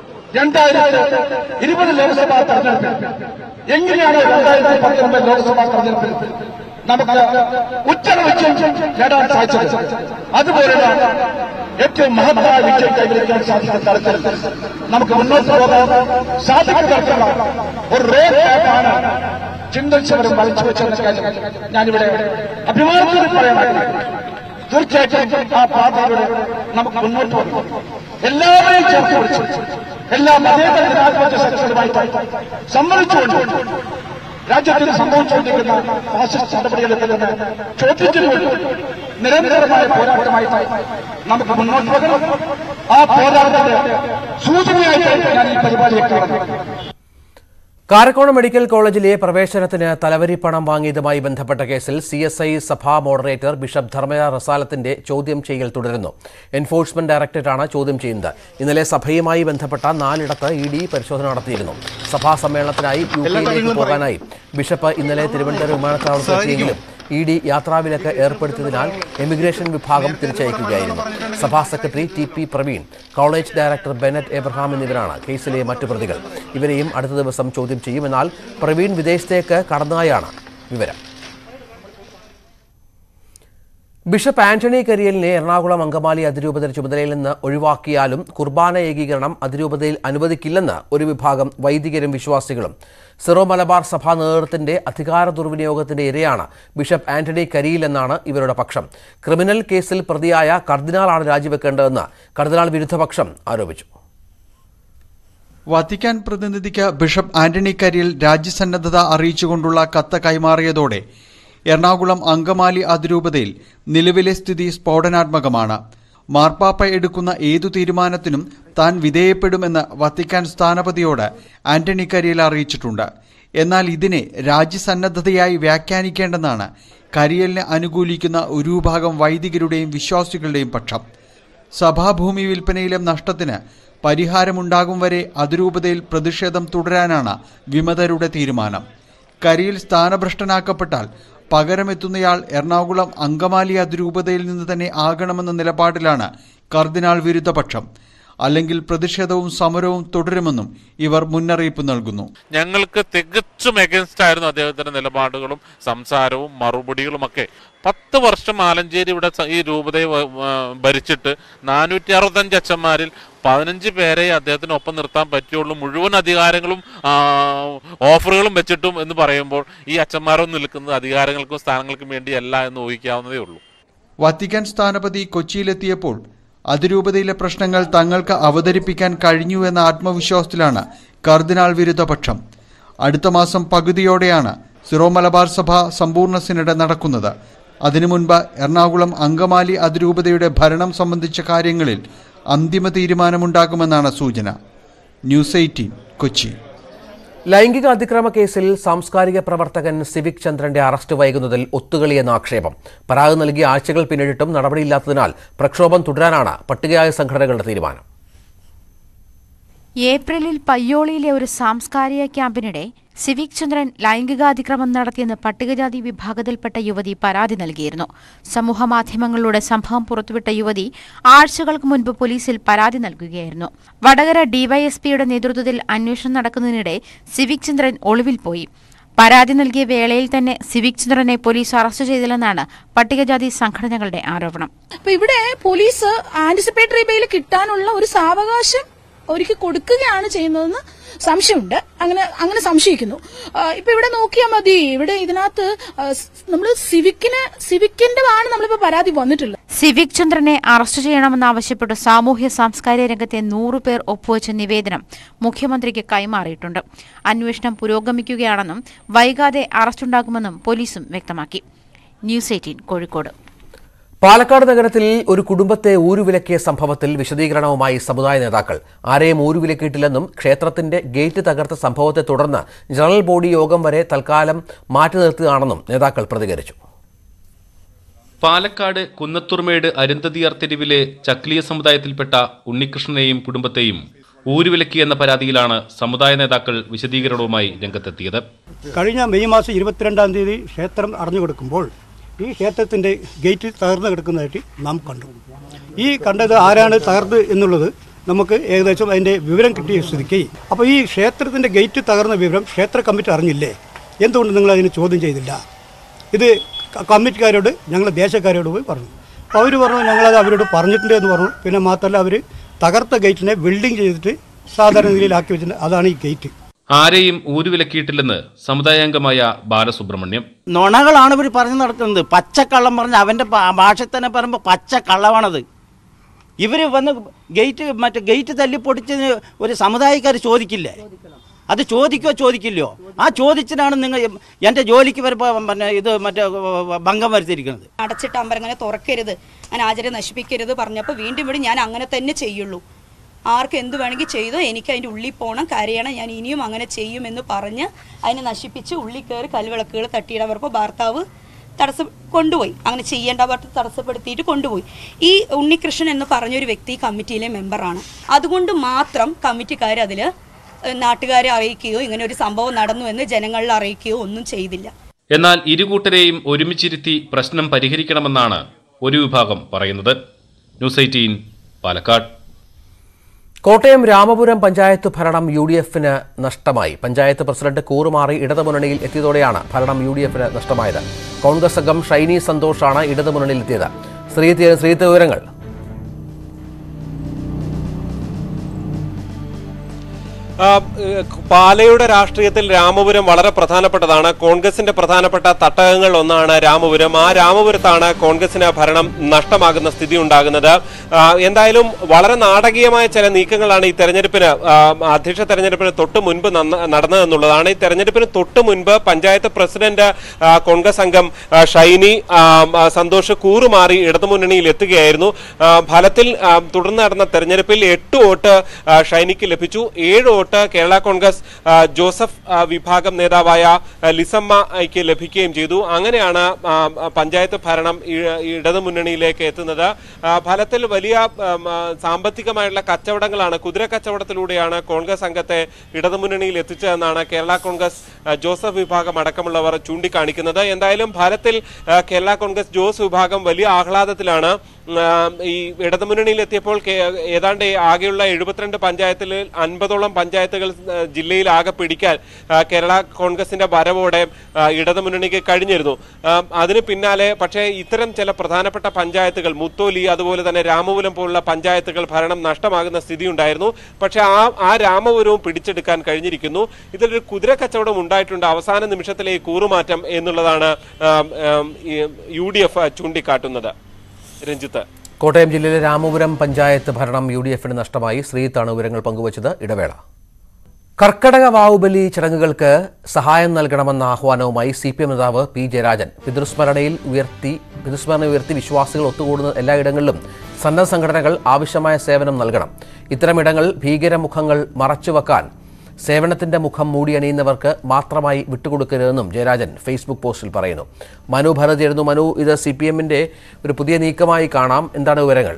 2020 ലോക്സഭാ തെരഞ്ഞെടുപ്പിൽ എങ്ങനെയാണ് 2019 ലോക്സഭാ തെരഞ്ഞെടുപ്പിൽ നമുക്ക് ഉജ്ജ്വല വിജയം നേടാൻ സാധിച്ചത്, അതുപോലെയുള്ള ഏറ്റവും മഹത്തായ വിജയം കൈവരിക്കാൻ സാധിക്കുന്ന തരത്തിൽ നമുക്ക് മുന്നോട്ട് പോകാൻ സാധിക്കുന്ന ഒരു റോഡ് മാപ്പാണ് ചിന്തൻ ശിബിരം വരച്ചു വെച്ചെന്ന കാര്യം ഞാനിവിടെ അഭിമാനത്തോടെ പറയാൻ തീർച്ചയായിട്ടും ആ പാതയിലൂടെ നമുക്ക് മുന്നോട്ട് പോകും. എല്ലാവരെയും ചേർത്ത് പിടിച്ചു എല്ലാ മതേതര ജനാധിപത്യ ശക്തികളുമായി സമ്മതിച്ചുകൊണ്ട് രാജ്യത്തിൽ സംഭവിച്ചുകൊണ്ടിരിക്കുന്ന ഫാസിസ്റ്റ് നടപടികളിൽ നിന്ന് ചോദ്യത്തിലൂടെ നിരന്തരമായ പോരാട്ടമായി നമുക്ക് മുന്നോട്ട് പോകണം. ആ പോരാട്ടത്തിന്റെ സൂചനയായിട്ട് ഞാൻ ഈ പരിപാടിയെ കാണുന്നു.
കാരക്കോണം മെഡിക്കൽ കോളേജിലെ പ്രവേശനത്തിന് തലവരിപ്പണം വാങ്ങിയതുമായി ബന്ധപ്പെട്ട കേസിൽ CSI സഭാ മോഡറേറ്റർ ബിഷപ്പ് ധർമ്മയ റസാലത്തിന്റെ ചോദ്യം ചെയ്യൽ തുടരുന്നു. എൻഫോഴ്സ്മെന്റ് ഡയറക്ടറേറ്റാണ് ചോദ്യം ചെയ്യുന്നത്. ഇന്നലെ സഭയുമായി ബന്ധപ്പെട്ട 4 ED പരിശോധന നടത്തിയിരുന്നു. സഭാ സമ്മേളനത്തിനായി UK പോകാനായി ബിഷപ്പ് ഇന്നലെ തിരുവനന്തപുരം വിമാനത്താവളത്തിലെത്തിയെങ്കിലും ED യാത്രാവിലക്ക് ഏർപ്പെടുത്തിയതിനാൽ എമിഗ്രേഷൻ വിഭാഗം തിരിച്ചയക്കുകയായിരുന്നു. സഭാ secretary TP Praveen, college director Bennet Abraham എന്നിവരാണ് കേസിലെ മറ്റു പ്രതികൾ. ഇവരെയും അടുത്ത ദിവസം ചോദ്യം ചെയ്യുമെന്നാൽ പ്രവീൺ വിദേശത്തേക്ക് കടന്നതായാണ് വിവരം. ബിഷപ്പ് ആന്റണി കരിയലിനെ എറണാകുളം അങ്കമാലി അതിരൂപത ചുമതലയിൽ നിന്ന് ഒഴിവാക്കിയാലും കുർബാന ഏകീകരണം അതിരൂപതയിൽ അനുവദിക്കില്ലെന്ന് ഒരു വിഭാഗം വൈദികരും വിശ്വാസികളും. സിറോ മലബാർ സഭാ നേതൃത്വത്തിന്റെ അധികാര ദുർവിനിയോഗത്തിന്റെ ഇരയാണ് ബിഷപ്പ് ആന്റണി കരിയിൽ എന്നാണ് ഇവരുടെ പക്ഷം. ക്രിമിനൽ കേസിൽ പ്രതിയായ കർദിനാളാണ് രാജിവെക്കേണ്ടതെന്ന് കർദിനാൾ വിരുദ്ധപക്ഷം ആരോപിച്ചു.
വത്തിക്കാൻ പ്രതിനിധിക്ക് ബിഷപ്പ് ആന്റണി കരിയിൽ രാജ്യസന്നദ്ധത അറിയിച്ചുകൊണ്ടുള്ള കത്ത് കൈമാറിയതോടെ എറണാകുളം അങ്കമാലി അതിരൂപതയിൽ നിലവിലെ സ്ഥിതി സ്ഫോടനാത്മകമാണ്. മാർപ്പാപ്പ എടുക്കുന്ന ഏതു തീരുമാനത്തിനും താൻ വിധേയപ്പെടുമെന്ന് വത്തിക്കാൻ സ്ഥാനപതിയോട് ആന്റണി കരിയിൽ അറിയിച്ചിട്ടുണ്ട്. എന്നാൽ ഇതിനെ രാജ്യസന്നദ്ധതയായി വ്യാഖ്യാനിക്കേണ്ടെന്നാണ് കരിയലിനെ അനുകൂലിക്കുന്ന ഒരു വിഭാഗം വൈദികരുടെയും വിശ്വാസികളുടെയും പക്ഷം. സഭാഭൂമി വിൽപ്പനയിലെ നഷ്ടത്തിന് പരിഹാരമുണ്ടാകും വരെ അതിരൂപതയിൽ പ്രതിഷേധം തുടരാനാണ് വിമതരുടെ തീരുമാനം. കരിയിൽ സ്ഥാനഭ്രഷ്ടനാക്കപ്പെട്ടാൽ പകരമെത്തുന്നയാൾ എറണാകുളം അങ്കമാലി അതിരൂപതയിൽ നിന്ന് തന്നെ ആകണമെന്ന നിലപാടിലാണ് കർദിനാൾ വിരുദ്ധപക്ഷം. അല്ലെങ്കിൽ പ്രതിഷേധവും സമരവും തുടരുമെന്നും ഇവർ മുന്നറിയിപ്പ് നൽകുന്നു.
ഞങ്ങൾക്ക് തികച്ചും എഗൻസ്റ്റ് ആയിരുന്നു അദ്ദേഹത്തിന്റെ നിലപാടുകളും സംസാരവും മറുപടികളുമൊക്കെ. 10 വർഷം ആലഞ്ചേരി ഇവിടെ ഈ രൂപതയെ ഭരിച്ചിട്ട് 465 അച്ഛന്മാരിൽ 15 പേരെ അദ്ദേഹത്തിനൊപ്പം നിർത്താൻ പറ്റുള്ളൂ, മുഴുവൻ അധികാരങ്ങളും ഓഫറുകളും വെച്ചിട്ടും എന്ന് പറയുമ്പോൾ ഈ അച്ഛന്മാരൊന്നും നിൽക്കുന്നത് അധികാരങ്ങൾക്കും സ്ഥാനങ്ങൾക്കും വേണ്ടിയല്ല എന്ന് ഊഹിക്കാവുന്നതേ ഉള്ളൂ.
വത്തിക്കാൻ സ്ഥാനപതി കൊച്ചിയിലെത്തിയപ്പോൾ അതിരൂപതയിലെ പ്രശ്നങ്ങൾ തങ്ങൾക്ക് അവതരിപ്പിക്കാൻ കഴിഞ്ഞുവെന്ന ആത്മവിശ്വാസത്തിലാണ് കർദിനാൾ വിരുദ്ധപക്ഷം. അടുത്ത മാസം പകുതിയോടെയാണ് സിറോ മലബാർ സഭ സമ്പൂർണ്ണ സിനഡ് നടക്കുന്നത്. അതിനു മുൻപ് എറണാകുളം അങ്കമാലി അതിരൂപതയുടെ ഭരണം സംബന്ധിച്ച കാര്യങ്ങളിൽ അന്തിമ തീരുമാനമുണ്ടാകുമെന്നാണ് സൂചന. ന്യൂസ് 18 കൊച്ചി.
ലൈംഗിക അതിക്രമ കേസിൽ സാംസ്കാരിക പ്രവർത്തകൻ സിവിക് ചന്ദ്രന്റെ അറസ്റ്റ് വൈകുന്നതിൽ ഒത്തുകളിയെന്ന ആക്ഷേപം. പരാതി നൽകിയ ആഴ്ചകൾ പിന്നിട്ടിട്ടും നടപടിയില്ലാത്തതിനാൽ പ്രക്ഷോഭം തുടരാനാണ് പട്ടികജാതി സംഘടനകളുടെ തീരുമാനം.
ഏപ്രിലിൽ പയ്യോളിയിലെ ഒരു സാംസ്കാരിക ക്യാമ്പിനിടെ സിവിക് ചന്ദ്രൻ ലൈംഗികാതിക്രമം നടത്തിയെന്ന് പട്ടികജാതി വിഭാഗത്തിൽപ്പെട്ട യുവതി പരാതി നൽകിയിരുന്നു. സമൂഹമാധ്യമങ്ങളിലൂടെ സംഭവം പുറത്തുവിട്ട യുവതി ആഴ്ചകൾക്ക് മുൻപ് പോലീസിൽ പരാതി നൽകുകയായിരുന്നു. വടകര ഡിവൈഎസ്പിയുടെ നേതൃത്വത്തിൽ അന്വേഷണം നടക്കുന്നതിനിടെ സിവിക് ചന്ദ്രൻ ഒളിവിൽ പോയി. പരാതി നൽകിയ വേളയിൽ തന്നെ സിവിക് ചന്ദ്രനെ പോലീസ് അറസ്റ്റ് ചെയ്തില്ലെന്നാണ് പട്ടികജാതി സംഘടനകളുടെ ആരോപണം.
ഇവിടെ പോലീസ് ആന്റിസിപ്പേറ്ററി ബെയിൽ കിട്ടാനുള്ള ഒരു സാവകാശം ഒരുക്കി കൊടുക്കുകയാണ് ചെയ്യുന്നതെന്ന് സംശയമുണ്ട്. അങ്ങനെ സംശയിക്കുന്നു. ഇപ്പൊ ഇവിടെ നോക്കിയാൽ മതി, ഇവിടെ ഇതിനകത്ത് നമ്മൾ സിവിക്കിന്റെതാണ് നമ്മളിപ്പോ പരാതി വന്നിട്ടുള്ളത്.
സിവിക് ചന്ദ്രനെ അറസ്റ്റ് ചെയ്യണമെന്നാവശ്യപ്പെട്ട് സാമൂഹ്യ സാംസ്കാരിക രംഗത്തെ 100 പേർ ഒപ്പുവെച്ച നിവേദനം മുഖ്യമന്ത്രിക്ക് കൈമാറിയിട്ടുണ്ട്. അന്വേഷണം പുരോഗമിക്കുകയാണെന്നും വൈകാതെ അറസ്റ്റുണ്ടാകുമെന്നും പോലീസും വ്യക്തമാക്കി. ന്യൂസ് 18 കോഴിക്കോട്.
പാലക്കാട് നഗരത്തിൽ ഒരു കുടുംബത്തെ ഊരുവിലക്കിയ സംഭവത്തിൽ വിശദീകരണവുമായി സമുദായ നേതാക്കൾ. ആരെയും ഊരുവിലക്കിയിട്ടില്ലെന്നും ക്ഷേത്രത്തിന്റെ ഗേറ്റ് തകർത്ത സംഭവത്തെ തുടർന്ന് ജനറൽ ബോഡി യോഗം വരെ തൽക്കാലം മാറ്റി നിർത്തുകയാണെന്നും നേതാക്കൾ പ്രതികരിച്ചു.
പാലക്കാട് കുന്നത്തൂർമേട് അരുന്ധതിയാർ തെരുവിലെ ചക്ലിയ സമുദായത്തിൽപ്പെട്ട ഉണ്ണികൃഷ്ണനെയും കുടുംബത്തെയും ഊരുവിലക്കിയെന്ന പരാതിയിലാണ് സമുദായ നേതാക്കൾ വിശദീകരണവുമായി രംഗത്തെത്തിയത്.
കഴിഞ്ഞ മെയ് മാസം 22-ാം തീയതി ക്ഷേത്രം അടഞ്ഞുകൊടുക്കുമ്പോൾ ഈ ക്ഷേത്രത്തിൻ്റെ ഗേറ്റ് തകർന്നു കിടക്കുന്നതായിട്ട് നാം കണ്ടു. ഈ കണ്ടത് ആരാണ് തകർന്നത് എന്നുള്ളത് നമുക്ക് ഏകദേശം അതിൻ്റെ വിവരം കിട്ടിയ സ്ഥിതിക്ക്, അപ്പോൾ ഈ ക്ഷേത്രത്തിൻ്റെ ഗേറ്റ് തകർന്ന വിവരം ക്ഷേത്ര കമ്മിറ്റി അറിഞ്ഞില്ലേ? എന്തുകൊണ്ട് നിങ്ങൾ അതിന് ചോദ്യം ചെയ്തില്ല? ഇത് കമ്മിറ്റിക്കാരോട് ഞങ്ങൾ ദേശക്കാരോട് പോയി പറഞ്ഞു. അപ്പോൾ അവർ പറഞ്ഞു ഞങ്ങളത് അവരോട് പറഞ്ഞിട്ടുണ്ട് എന്ന് പറഞ്ഞു. പിന്നെ മാത്രമല്ല അവർ തകർത്ത ഗേറ്റിനെ വെൽഡിങ് ചെയ്തിട്ട് സാധാരണ രീതിയിലാക്കി വെച്ചിട്ടുണ്ട്. അതാണ് ഈ ഗേറ്റ്.
ആരെയും ഊരുവിലക്കിയിട്ടില്ലെന്ന് സമുദായാംഗമായ ബാലസുബ്രഹ്മണ്യം.
നുണകളാണ് ഇവർ പറഞ്ഞു നടക്കുന്നത്. പച്ചക്കള്ളം പറഞ്ഞ് അവൻ്റെ ഭാഷയിൽ തന്നെ പറയുമ്പോൾ പച്ചക്കള്ളമാണത്. ഇവർ വന്ന് ഗേറ്റ് തല്ലിപ്പൊടിച്ചതിന് ഒരു സമുദായക്കാർ ചോദിക്കില്ലേ? അത് ചോദിക്കില്ലയോ? ആ ചോദിച്ചിട്ടാണ് നിങ്ങൾ എൻ്റെ ജോലിക്ക് വരുമ്പോൾ ഇത് ഭംഗം വരുത്തിയിരിക്കുന്നത്.
അടച്ചിട്ട് അമ്പലങ്ങനെ തുറക്കരുത്, അങ്ങനെ ആചാരം നശിപ്പിക്കരുത് പറഞ്ഞപ്പോൾ വീണ്ടും ഞാൻ അങ്ങനെ തന്നെ ചെയ്യുള്ളൂ. ആർക്ക് എന്ത് വേണമെങ്കിൽ ചെയ്തോ, എനിക്ക് അതിൻ്റെ ഉള്ളിൽ പോകണം, കരയണം, ഞാൻ ഇനിയും അങ്ങനെ ചെയ്യുമെന്ന് പറഞ്ഞ് അതിനെ നശിപ്പിച്ച് ഉള്ളിൽ കയറി കൽവിളക്കുകൾ തട്ടിയിടവർപ്പോൾ ഭർത്താവ് കൊണ്ടുപോയി. അങ്ങനെ ചെയ്യേണ്ട ഭർത്താവ് തടസ്സപ്പെടുത്തിയിട്ട് കൊണ്ടുപോയി. ഈ ഉണ്ണികൃഷ്ണൻ എന്ന് പറഞ്ഞൊരു വ്യക്തി കമ്മിറ്റിയിലെ മെമ്പറാണ്. അതുകൊണ്ട് മാത്രം കമ്മിറ്റിക്കാർ അതിൽ നാട്ടുകാരെ അറിയിക്കുകയോ ഇങ്ങനെ ഒരു സംഭവം നടന്നു എന്ന് ജനങ്ങളിൽ അറിയിക്കുകയോ ഒന്നും ചെയ്തില്ല.
എന്നാൽ ഇരുകൂട്ടരെയും ഒരുമിച്ചിരുത്തി പ്രശ്നം പരിഹരിക്കണമെന്നാണ് ഒരു വിഭാഗം പറയുന്നത്. ന്യൂസ് 18 പാലക്കാട്.
കോട്ടയം രാമപുരം പഞ്ചായത്ത് ഭരണം UDF-ന് നഷ്ടമായി. പഞ്ചായത്ത് പ്രസിഡന്റ് കൂറുമാറി ഇടതുമുന്നണിയിൽ എത്തിയതോടെയാണ് ഭരണം UDF-ന് നഷ്ടമായത്. കോൺഗ്രസ് അംഗം ഷൈനി സന്തോഷാണ് ഇടതുമുന്നണിയിലെത്തിയത്. ശ്രീത്ത് വിവരങ്ങൾ.
പാലയുടെ രാഷ്ട്രീയത്തിൽ രാമപുരം വളരെ പ്രധാനപ്പെട്ടതാണ്. കോൺഗ്രസിന്റെ പ്രധാനപ്പെട്ട തട്ടകങ്ങൾ ഒന്നാണ് രാമപുരം. ആ രാമപുരത്താണ് കോൺഗ്രസിന് ഭരണം നഷ്ടമാകുന്ന സ്ഥിതി ഉണ്ടാകുന്നത്. എന്തായാലും വളരെ നാടകീയമായ ചില നീക്കങ്ങളാണ് ഈ തെരഞ്ഞെടുപ്പിന് അധ്യക്ഷ തെരഞ്ഞെടുപ്പിന് തൊട്ട് മുൻപ് നടന്നതെന്നുള്ളതാണ്. ഈ തെരഞ്ഞെടുപ്പിന് തൊട്ട് മുൻപ് പഞ്ചായത്ത് പ്രസിഡന്റ് കോൺഗ്രസ് അംഗം ഷൈനി സന്തോഷ് കൂറുമാറി ഇടതുമുന്നണിയിൽ എത്തുകയായിരുന്നു. ഫലത്തിൽ തുടർന്ന് നടന്ന തെരഞ്ഞെടുപ്പിൽ 8 വോട്ട് ഷൈനിക്ക് ലഭിച്ചു. 7 വോട്ട് കേരള കോൺഗ്രസ് ജോസഫ് വിഭാഗം നേതാവായ ലിസമ്മയ്ക്ക് ലഭിക്കുകയും ചെയ്തു. അങ്ങനെയാണ് പഞ്ചായത്ത് ഭരണം ഇടതുമുന്നണിയിലേക്ക് എത്തുന്നത്. ഫലത്തിൽ വലിയ സാമ്പത്തികമായിട്ടുള്ള കച്ചവടങ്ങളാണ്, കുതിര കച്ചവടത്തിലൂടെയാണ് കോൺഗ്രസ് അംഗത്തെ ഇടതുമുന്നണിയിൽ എത്തിച്ചതെന്നാണ് കേരള കോൺഗ്രസ് ജോസഫ് വിഭാഗം അടക്കമുള്ളവർ ചൂണ്ടിക്കാണിക്കുന്നത്. എന്തായാലും ഫലത്തിൽ കേരള കോൺഗ്രസ് ജോസ് വിഭാഗം വലിയ ആഹ്ലാദത്തിലാണ്. ഈ ഇടതുമുന്നണിയിൽ എത്തിയപ്പോൾ ഏതാണ്ട് ആകെയുള്ള 72 പഞ്ചായത്തിൽ 50ഓളം പഞ്ചായത്തുകൾ ജില്ലയിൽ ആകെ പിടിക്കാൻ കേരള കോൺഗ്രസിന്റെ വരവോടെ ഇടതുമുന്നണിക്ക് കഴിഞ്ഞിരുന്നു. അതിന് പിന്നാലെ പക്ഷേ ഇത്തരം ചില പ്രധാനപ്പെട്ട പഞ്ചായത്തുകൾ മുത്തോലി അതുപോലെ തന്നെ രാമപുരം പോലുള്ള പഞ്ചായത്തുകൾ ഭരണം നഷ്ടമാകുന്ന സ്ഥിതി ഉണ്ടായിരുന്നു. പക്ഷേ ആ രാമപുരവും പിടിച്ചെടുക്കാൻ കഴിഞ്ഞിരിക്കുന്നു. ഇതിലൊരു കുതിരക്കച്ചവടം ഉണ്ടായിട്ടുണ്ട്. അവസാന നിമിഷത്തിലെ കൂറുമാറ്റം എന്നുള്ളതാണ് UDF ചൂണ്ടിക്കാട്ടുന്നത്. രഞ്ജിത്ത്,
കോട്ടയം ജില്ലയിലെ രാമപുരം പഞ്ചായത്ത് ഭരണം UDFന് നഷ്ടമായി. ശ്രീത്താണ് വിവരങ്ങൾ പങ്കുവച്ചത്. ഇടവേള. കർക്കടക വാവുബലി ചടങ്ങുകൾക്ക് സഹായം നൽകണമെന്ന ആഹ്വാനവുമായി CPM നേതാവ് P. ജയരാജൻ പിതൃസ്മരണ ഉയർത്തി വിശ്വാസികൾ ഒത്തുകൂടുന്ന എല്ലായിടങ്ങളിലും സന്നദ്ധ സംഘടനകൾ ആവശ്യമായ സേവനം നൽകണം. ഇത്തരമിടങ്ങൾ ഭീകരമുഖങ്ങൾ മറച്ചുവെക്കാൻ സേവനത്തിന്റെ മുഖം മൂടിയണിയുന്നവർക്ക് മാത്രമായി വിട്ടുകൊടുക്കരുതെന്നും ജയരാജൻ ഫേസ്ബുക്ക് പോസ്റ്റിൽ പറയുന്നു. മനു ഭരത് എഴുതുന്നു. മനു, ഇത് CPMന്റെ ഒരു പുതിയ നീക്കമായി കാണാം. എന്താണ് വിവരങ്ങൾ?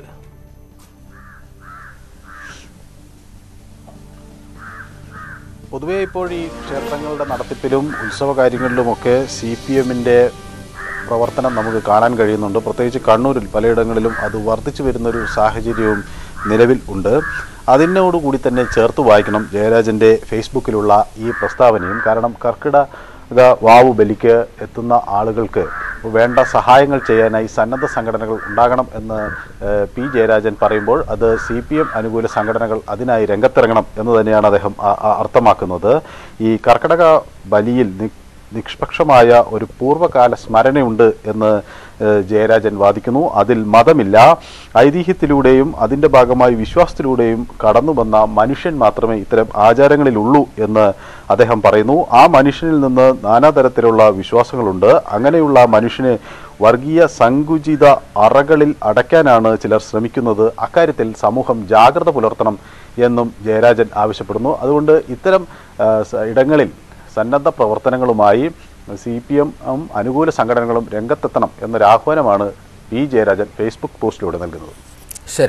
പൊതുവെ ഇപ്പോൾ ഈ ക്ഷേത്രങ്ങളുടെ നടത്തിപ്പിലും ഉത്സവ കാര്യങ്ങളിലുമൊക്കെ CPMന്റെ പ്രവർത്തനം നമുക്ക് കാണാൻ കഴിയുന്നുണ്ട്. പ്രത്യേകിച്ച് കണ്ണൂരിൽ പലയിടങ്ങളിലും അത് വർദ്ധിച്ചു വരുന്നൊരു സാഹചര്യവും നിലവിൽ ഉണ്ട്. അതിനോടുകൂടി തന്നെ ചേർത്ത് വായിക്കണം ജയരാജൻ്റെ ഫേസ്ബുക്കിലുള്ള ഈ പ്രസ്താവനയും. കാരണം കർക്കിടക വാവു ബലിക്ക് എത്തുന്ന ആളുകൾക്ക് വേണ്ട സഹായങ്ങൾ ചെയ്യാനായി സന്നദ്ധ സംഘടനകൾ ഉണ്ടാകണം എന്ന് P. ജയരാജൻ പറയുമ്പോൾ അത് CPM അനുകൂല സംഘടനകൾ അതിനായി രംഗത്തിറങ്ങണം എന്ന് തന്നെയാണ് അദ്ദേഹം അർത്ഥമാക്കുന്നത്. ഈ കർക്കിടക ബലിയിൽ നിഷ്പക്ഷമായ ഒരു പൂർവ്വകാല സ്മരണയുണ്ട് എന്ന് ജയരാജൻ വാദിക്കുന്നു. അതിൽ മതമില്ല. ഐതിഹ്യത്തിലൂടെയും അതിൻ്റെ ഭാഗമായി വിശ്വാസത്തിലൂടെയും കടന്നു വന്ന മനുഷ്യൻ മാത്രമേ ഇത്തരം ആചാരങ്ങളിലുള്ളൂ എന്ന് അദ്ദേഹം പറയുന്നു. ആ മനുഷ്യനിൽ നിന്ന് നാനാതരത്തിലുള്ള വിശ്വാസങ്ങളുണ്ട്. അങ്ങനെയുള്ള മനുഷ്യനെ വർഗീയ സങ്കുചിത അറകളിൽ അടയ്ക്കാനാണ് ചിലർ ശ്രമിക്കുന്നത്. അക്കാര്യത്തിൽ സമൂഹം ജാഗ്രത പുലർത്തണം എന്നും ജയരാജൻ ആവശ്യപ്പെടുന്നു. അതുകൊണ്ട് ഇത്തരം ഇടങ്ങളിൽ സന്നദ്ധ പ്രവർത്തനങ്ങളുമായി CPM അനുകൂല സംഘടനകളും രംഗത്തെത്തണം എന്നൊരാഹ്വാനമാണ് P. ജയരാജൻ ഫേസ്ബുക്ക് പോസ്റ്റിലൂടെ നൽകുന്നത്.
ശരി.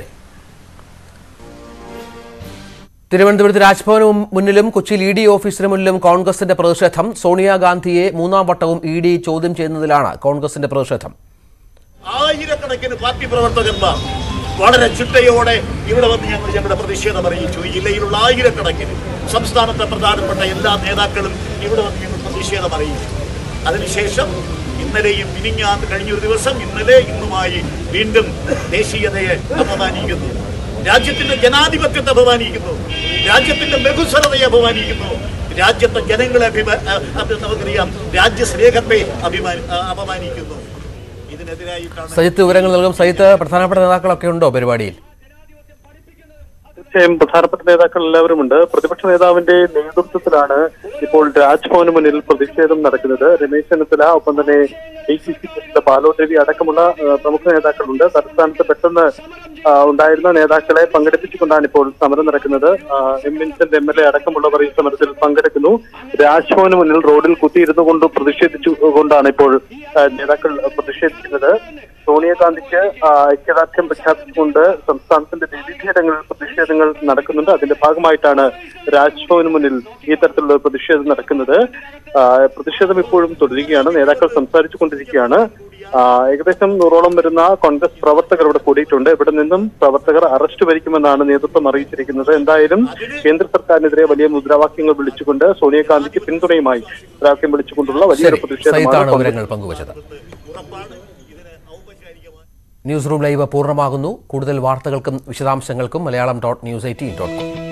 തിരുവനന്തപുരത്ത് രാജ്ഭവന് മുന്നിലും കൊച്ചിയിൽ ED ഓഫീസിന് മുന്നിലും കോൺഗ്രസിന്റെ പ്രതിഷേധം. സോണിയാഗാന്ധിയെ 3ാം വട്ടവും ED ചോദ്യം ചെയ്യുന്നതിലാണ് കോൺഗ്രസിന്റെ പ്രതിഷേധം.
ആയിരക്കണക്കിന് പാർട്ടി പ്രവർത്തകന്മാർ വളരെ ചിട്ടയോടെ ഇവിടെ വന്ന് ഞങ്ങളുടെ പ്രതിഷേധം അറിയിച്ചു. ഈ ജില്ലയിലുള്ള ആയിരക്കണക്കിന് സംസ്ഥാനത്തെ പ്രധാനപ്പെട്ട എല്ലാ നേതാക്കളും ഇവിടെ വന്ന് ഞങ്ങൾ പ്രതിഷേധം അറിയിച്ചു. അതിനുശേഷം ഇന്നലെയും കഴിഞ്ഞൊരു ദിവസം ഇന്നുമായി വീണ്ടും ദേശീയതയെ അപമാനിക്കുന്നു, രാജ്യത്തിന്റെ ജനാധിപത്യത്തെ അപമാനിക്കുന്നു, രാജ്യത്തിന്റെ ബഹുസ്വരതയെ അപമാനിക്കുന്നു, രാജ്യത്തെ ജനങ്ങളെ നമുക്കറിയാം രാജ്യസ്നേഹത്തെ അപമാനിക്കുന്നു. ഇതിനെതിരായിട്ടാണ്
സജിത്ത് വിവരങ്ങൾ നൽകും. സജിത്ത്, പ്രധാനപ്പെട്ട നേതാക്കളൊക്കെ ഉണ്ടോ പരിപാടിയിൽ?
തീർച്ചയായും പ്രധാനപ്പെട്ട നേതാക്കൾ എല്ലാവരും ഉണ്ട്. പ്രതിപക്ഷ നേതാവിന്റെ നേതൃത്വത്തിലാണ് ഇപ്പോൾ രാജ്ഭവന് മുന്നിൽ പ്രതിഷേധം നടക്കുന്നത്. രമേശ് ചെന്നിത്തല, ഒപ്പം തന്നെ DCC പ്രസിഡന്റ് ബാലോട് രവി അടക്കമുള്ള പ്രമുഖ നേതാക്കളുണ്ട്. തലസ്ഥാനത്ത് പെട്ടെന്ന് ഉണ്ടായിരുന്ന നേതാക്കളെ പങ്കെടുപ്പിച്ചുകൊണ്ടാണ് ഇപ്പോൾ സമരം നടക്കുന്നത്. വിൻസെന്റ് MLA അടക്കമുള്ളവർ ഈ സമരത്തിൽ പങ്കെടുക്കുന്നു. രാജ്ഭവന് മുന്നിൽ റോഡിൽ കുത്തിയിരുന്നു കൊണ്ട് പ്രതിഷേധിച്ചുകൊണ്ടാണ് ഇപ്പോൾ നേതാക്കൾ പ്രതിഷേധിക്കുന്നത്. സോണിയാഗാന്ധിക്ക് ഐക്യദാർഢ്യം പ്രഖ്യാപിച്ചുകൊണ്ട് സംസ്ഥാനത്തിന്റെ വിവിധയിടങ്ങളിൽ പ്രതിഷേധങ്ങൾ നടക്കുന്നുണ്ട്. അതിന്റെ ഭാഗമായിട്ടാണ് രാജ്ഭവന് മുന്നിൽ ഈ തരത്തിലുള്ള പ്രതിഷേധം നടക്കുന്നത്. പ്രതിഷേധം ഇപ്പോഴും തുടരുകയാണ്. നേതാക്കൾ സംസാരിച്ചു കൊണ്ടിരിക്കുകയാണ്. ഏകദേശം 100ഓളം വരുന്ന കോൺഗ്രസ് പ്രവർത്തകർ ഇവിടെ കൂടിയിട്ടുണ്ട്. ഇവിടെ നിന്നും പ്രവർത്തകർ അറസ്റ്റ് വരിക്കുമെന്നാണ് നേതൃത്വം അറിയിച്ചിരിക്കുന്നത്. എന്തായാലും കേന്ദ്ര സർക്കാരിനെതിരെ വലിയ മുദ്രാവാക്യങ്ങൾ വിളിച്ചുകൊണ്ട് സോണിയാഗാന്ധിക്ക് പിന്തുണയുമായി മുദ്രാവാക്യം വിളിച്ചുകൊണ്ടുള്ള വലിയൊരു പ്രതിഷേധമാണ്.
ന്യൂസ് റൂം ലൈവ് പൂർണ്ണമാകുന്നു. കൂടുതൽ വാർത്തകൾക്കും വിശദാംശങ്ങൾക്കും Malayalam.news18.com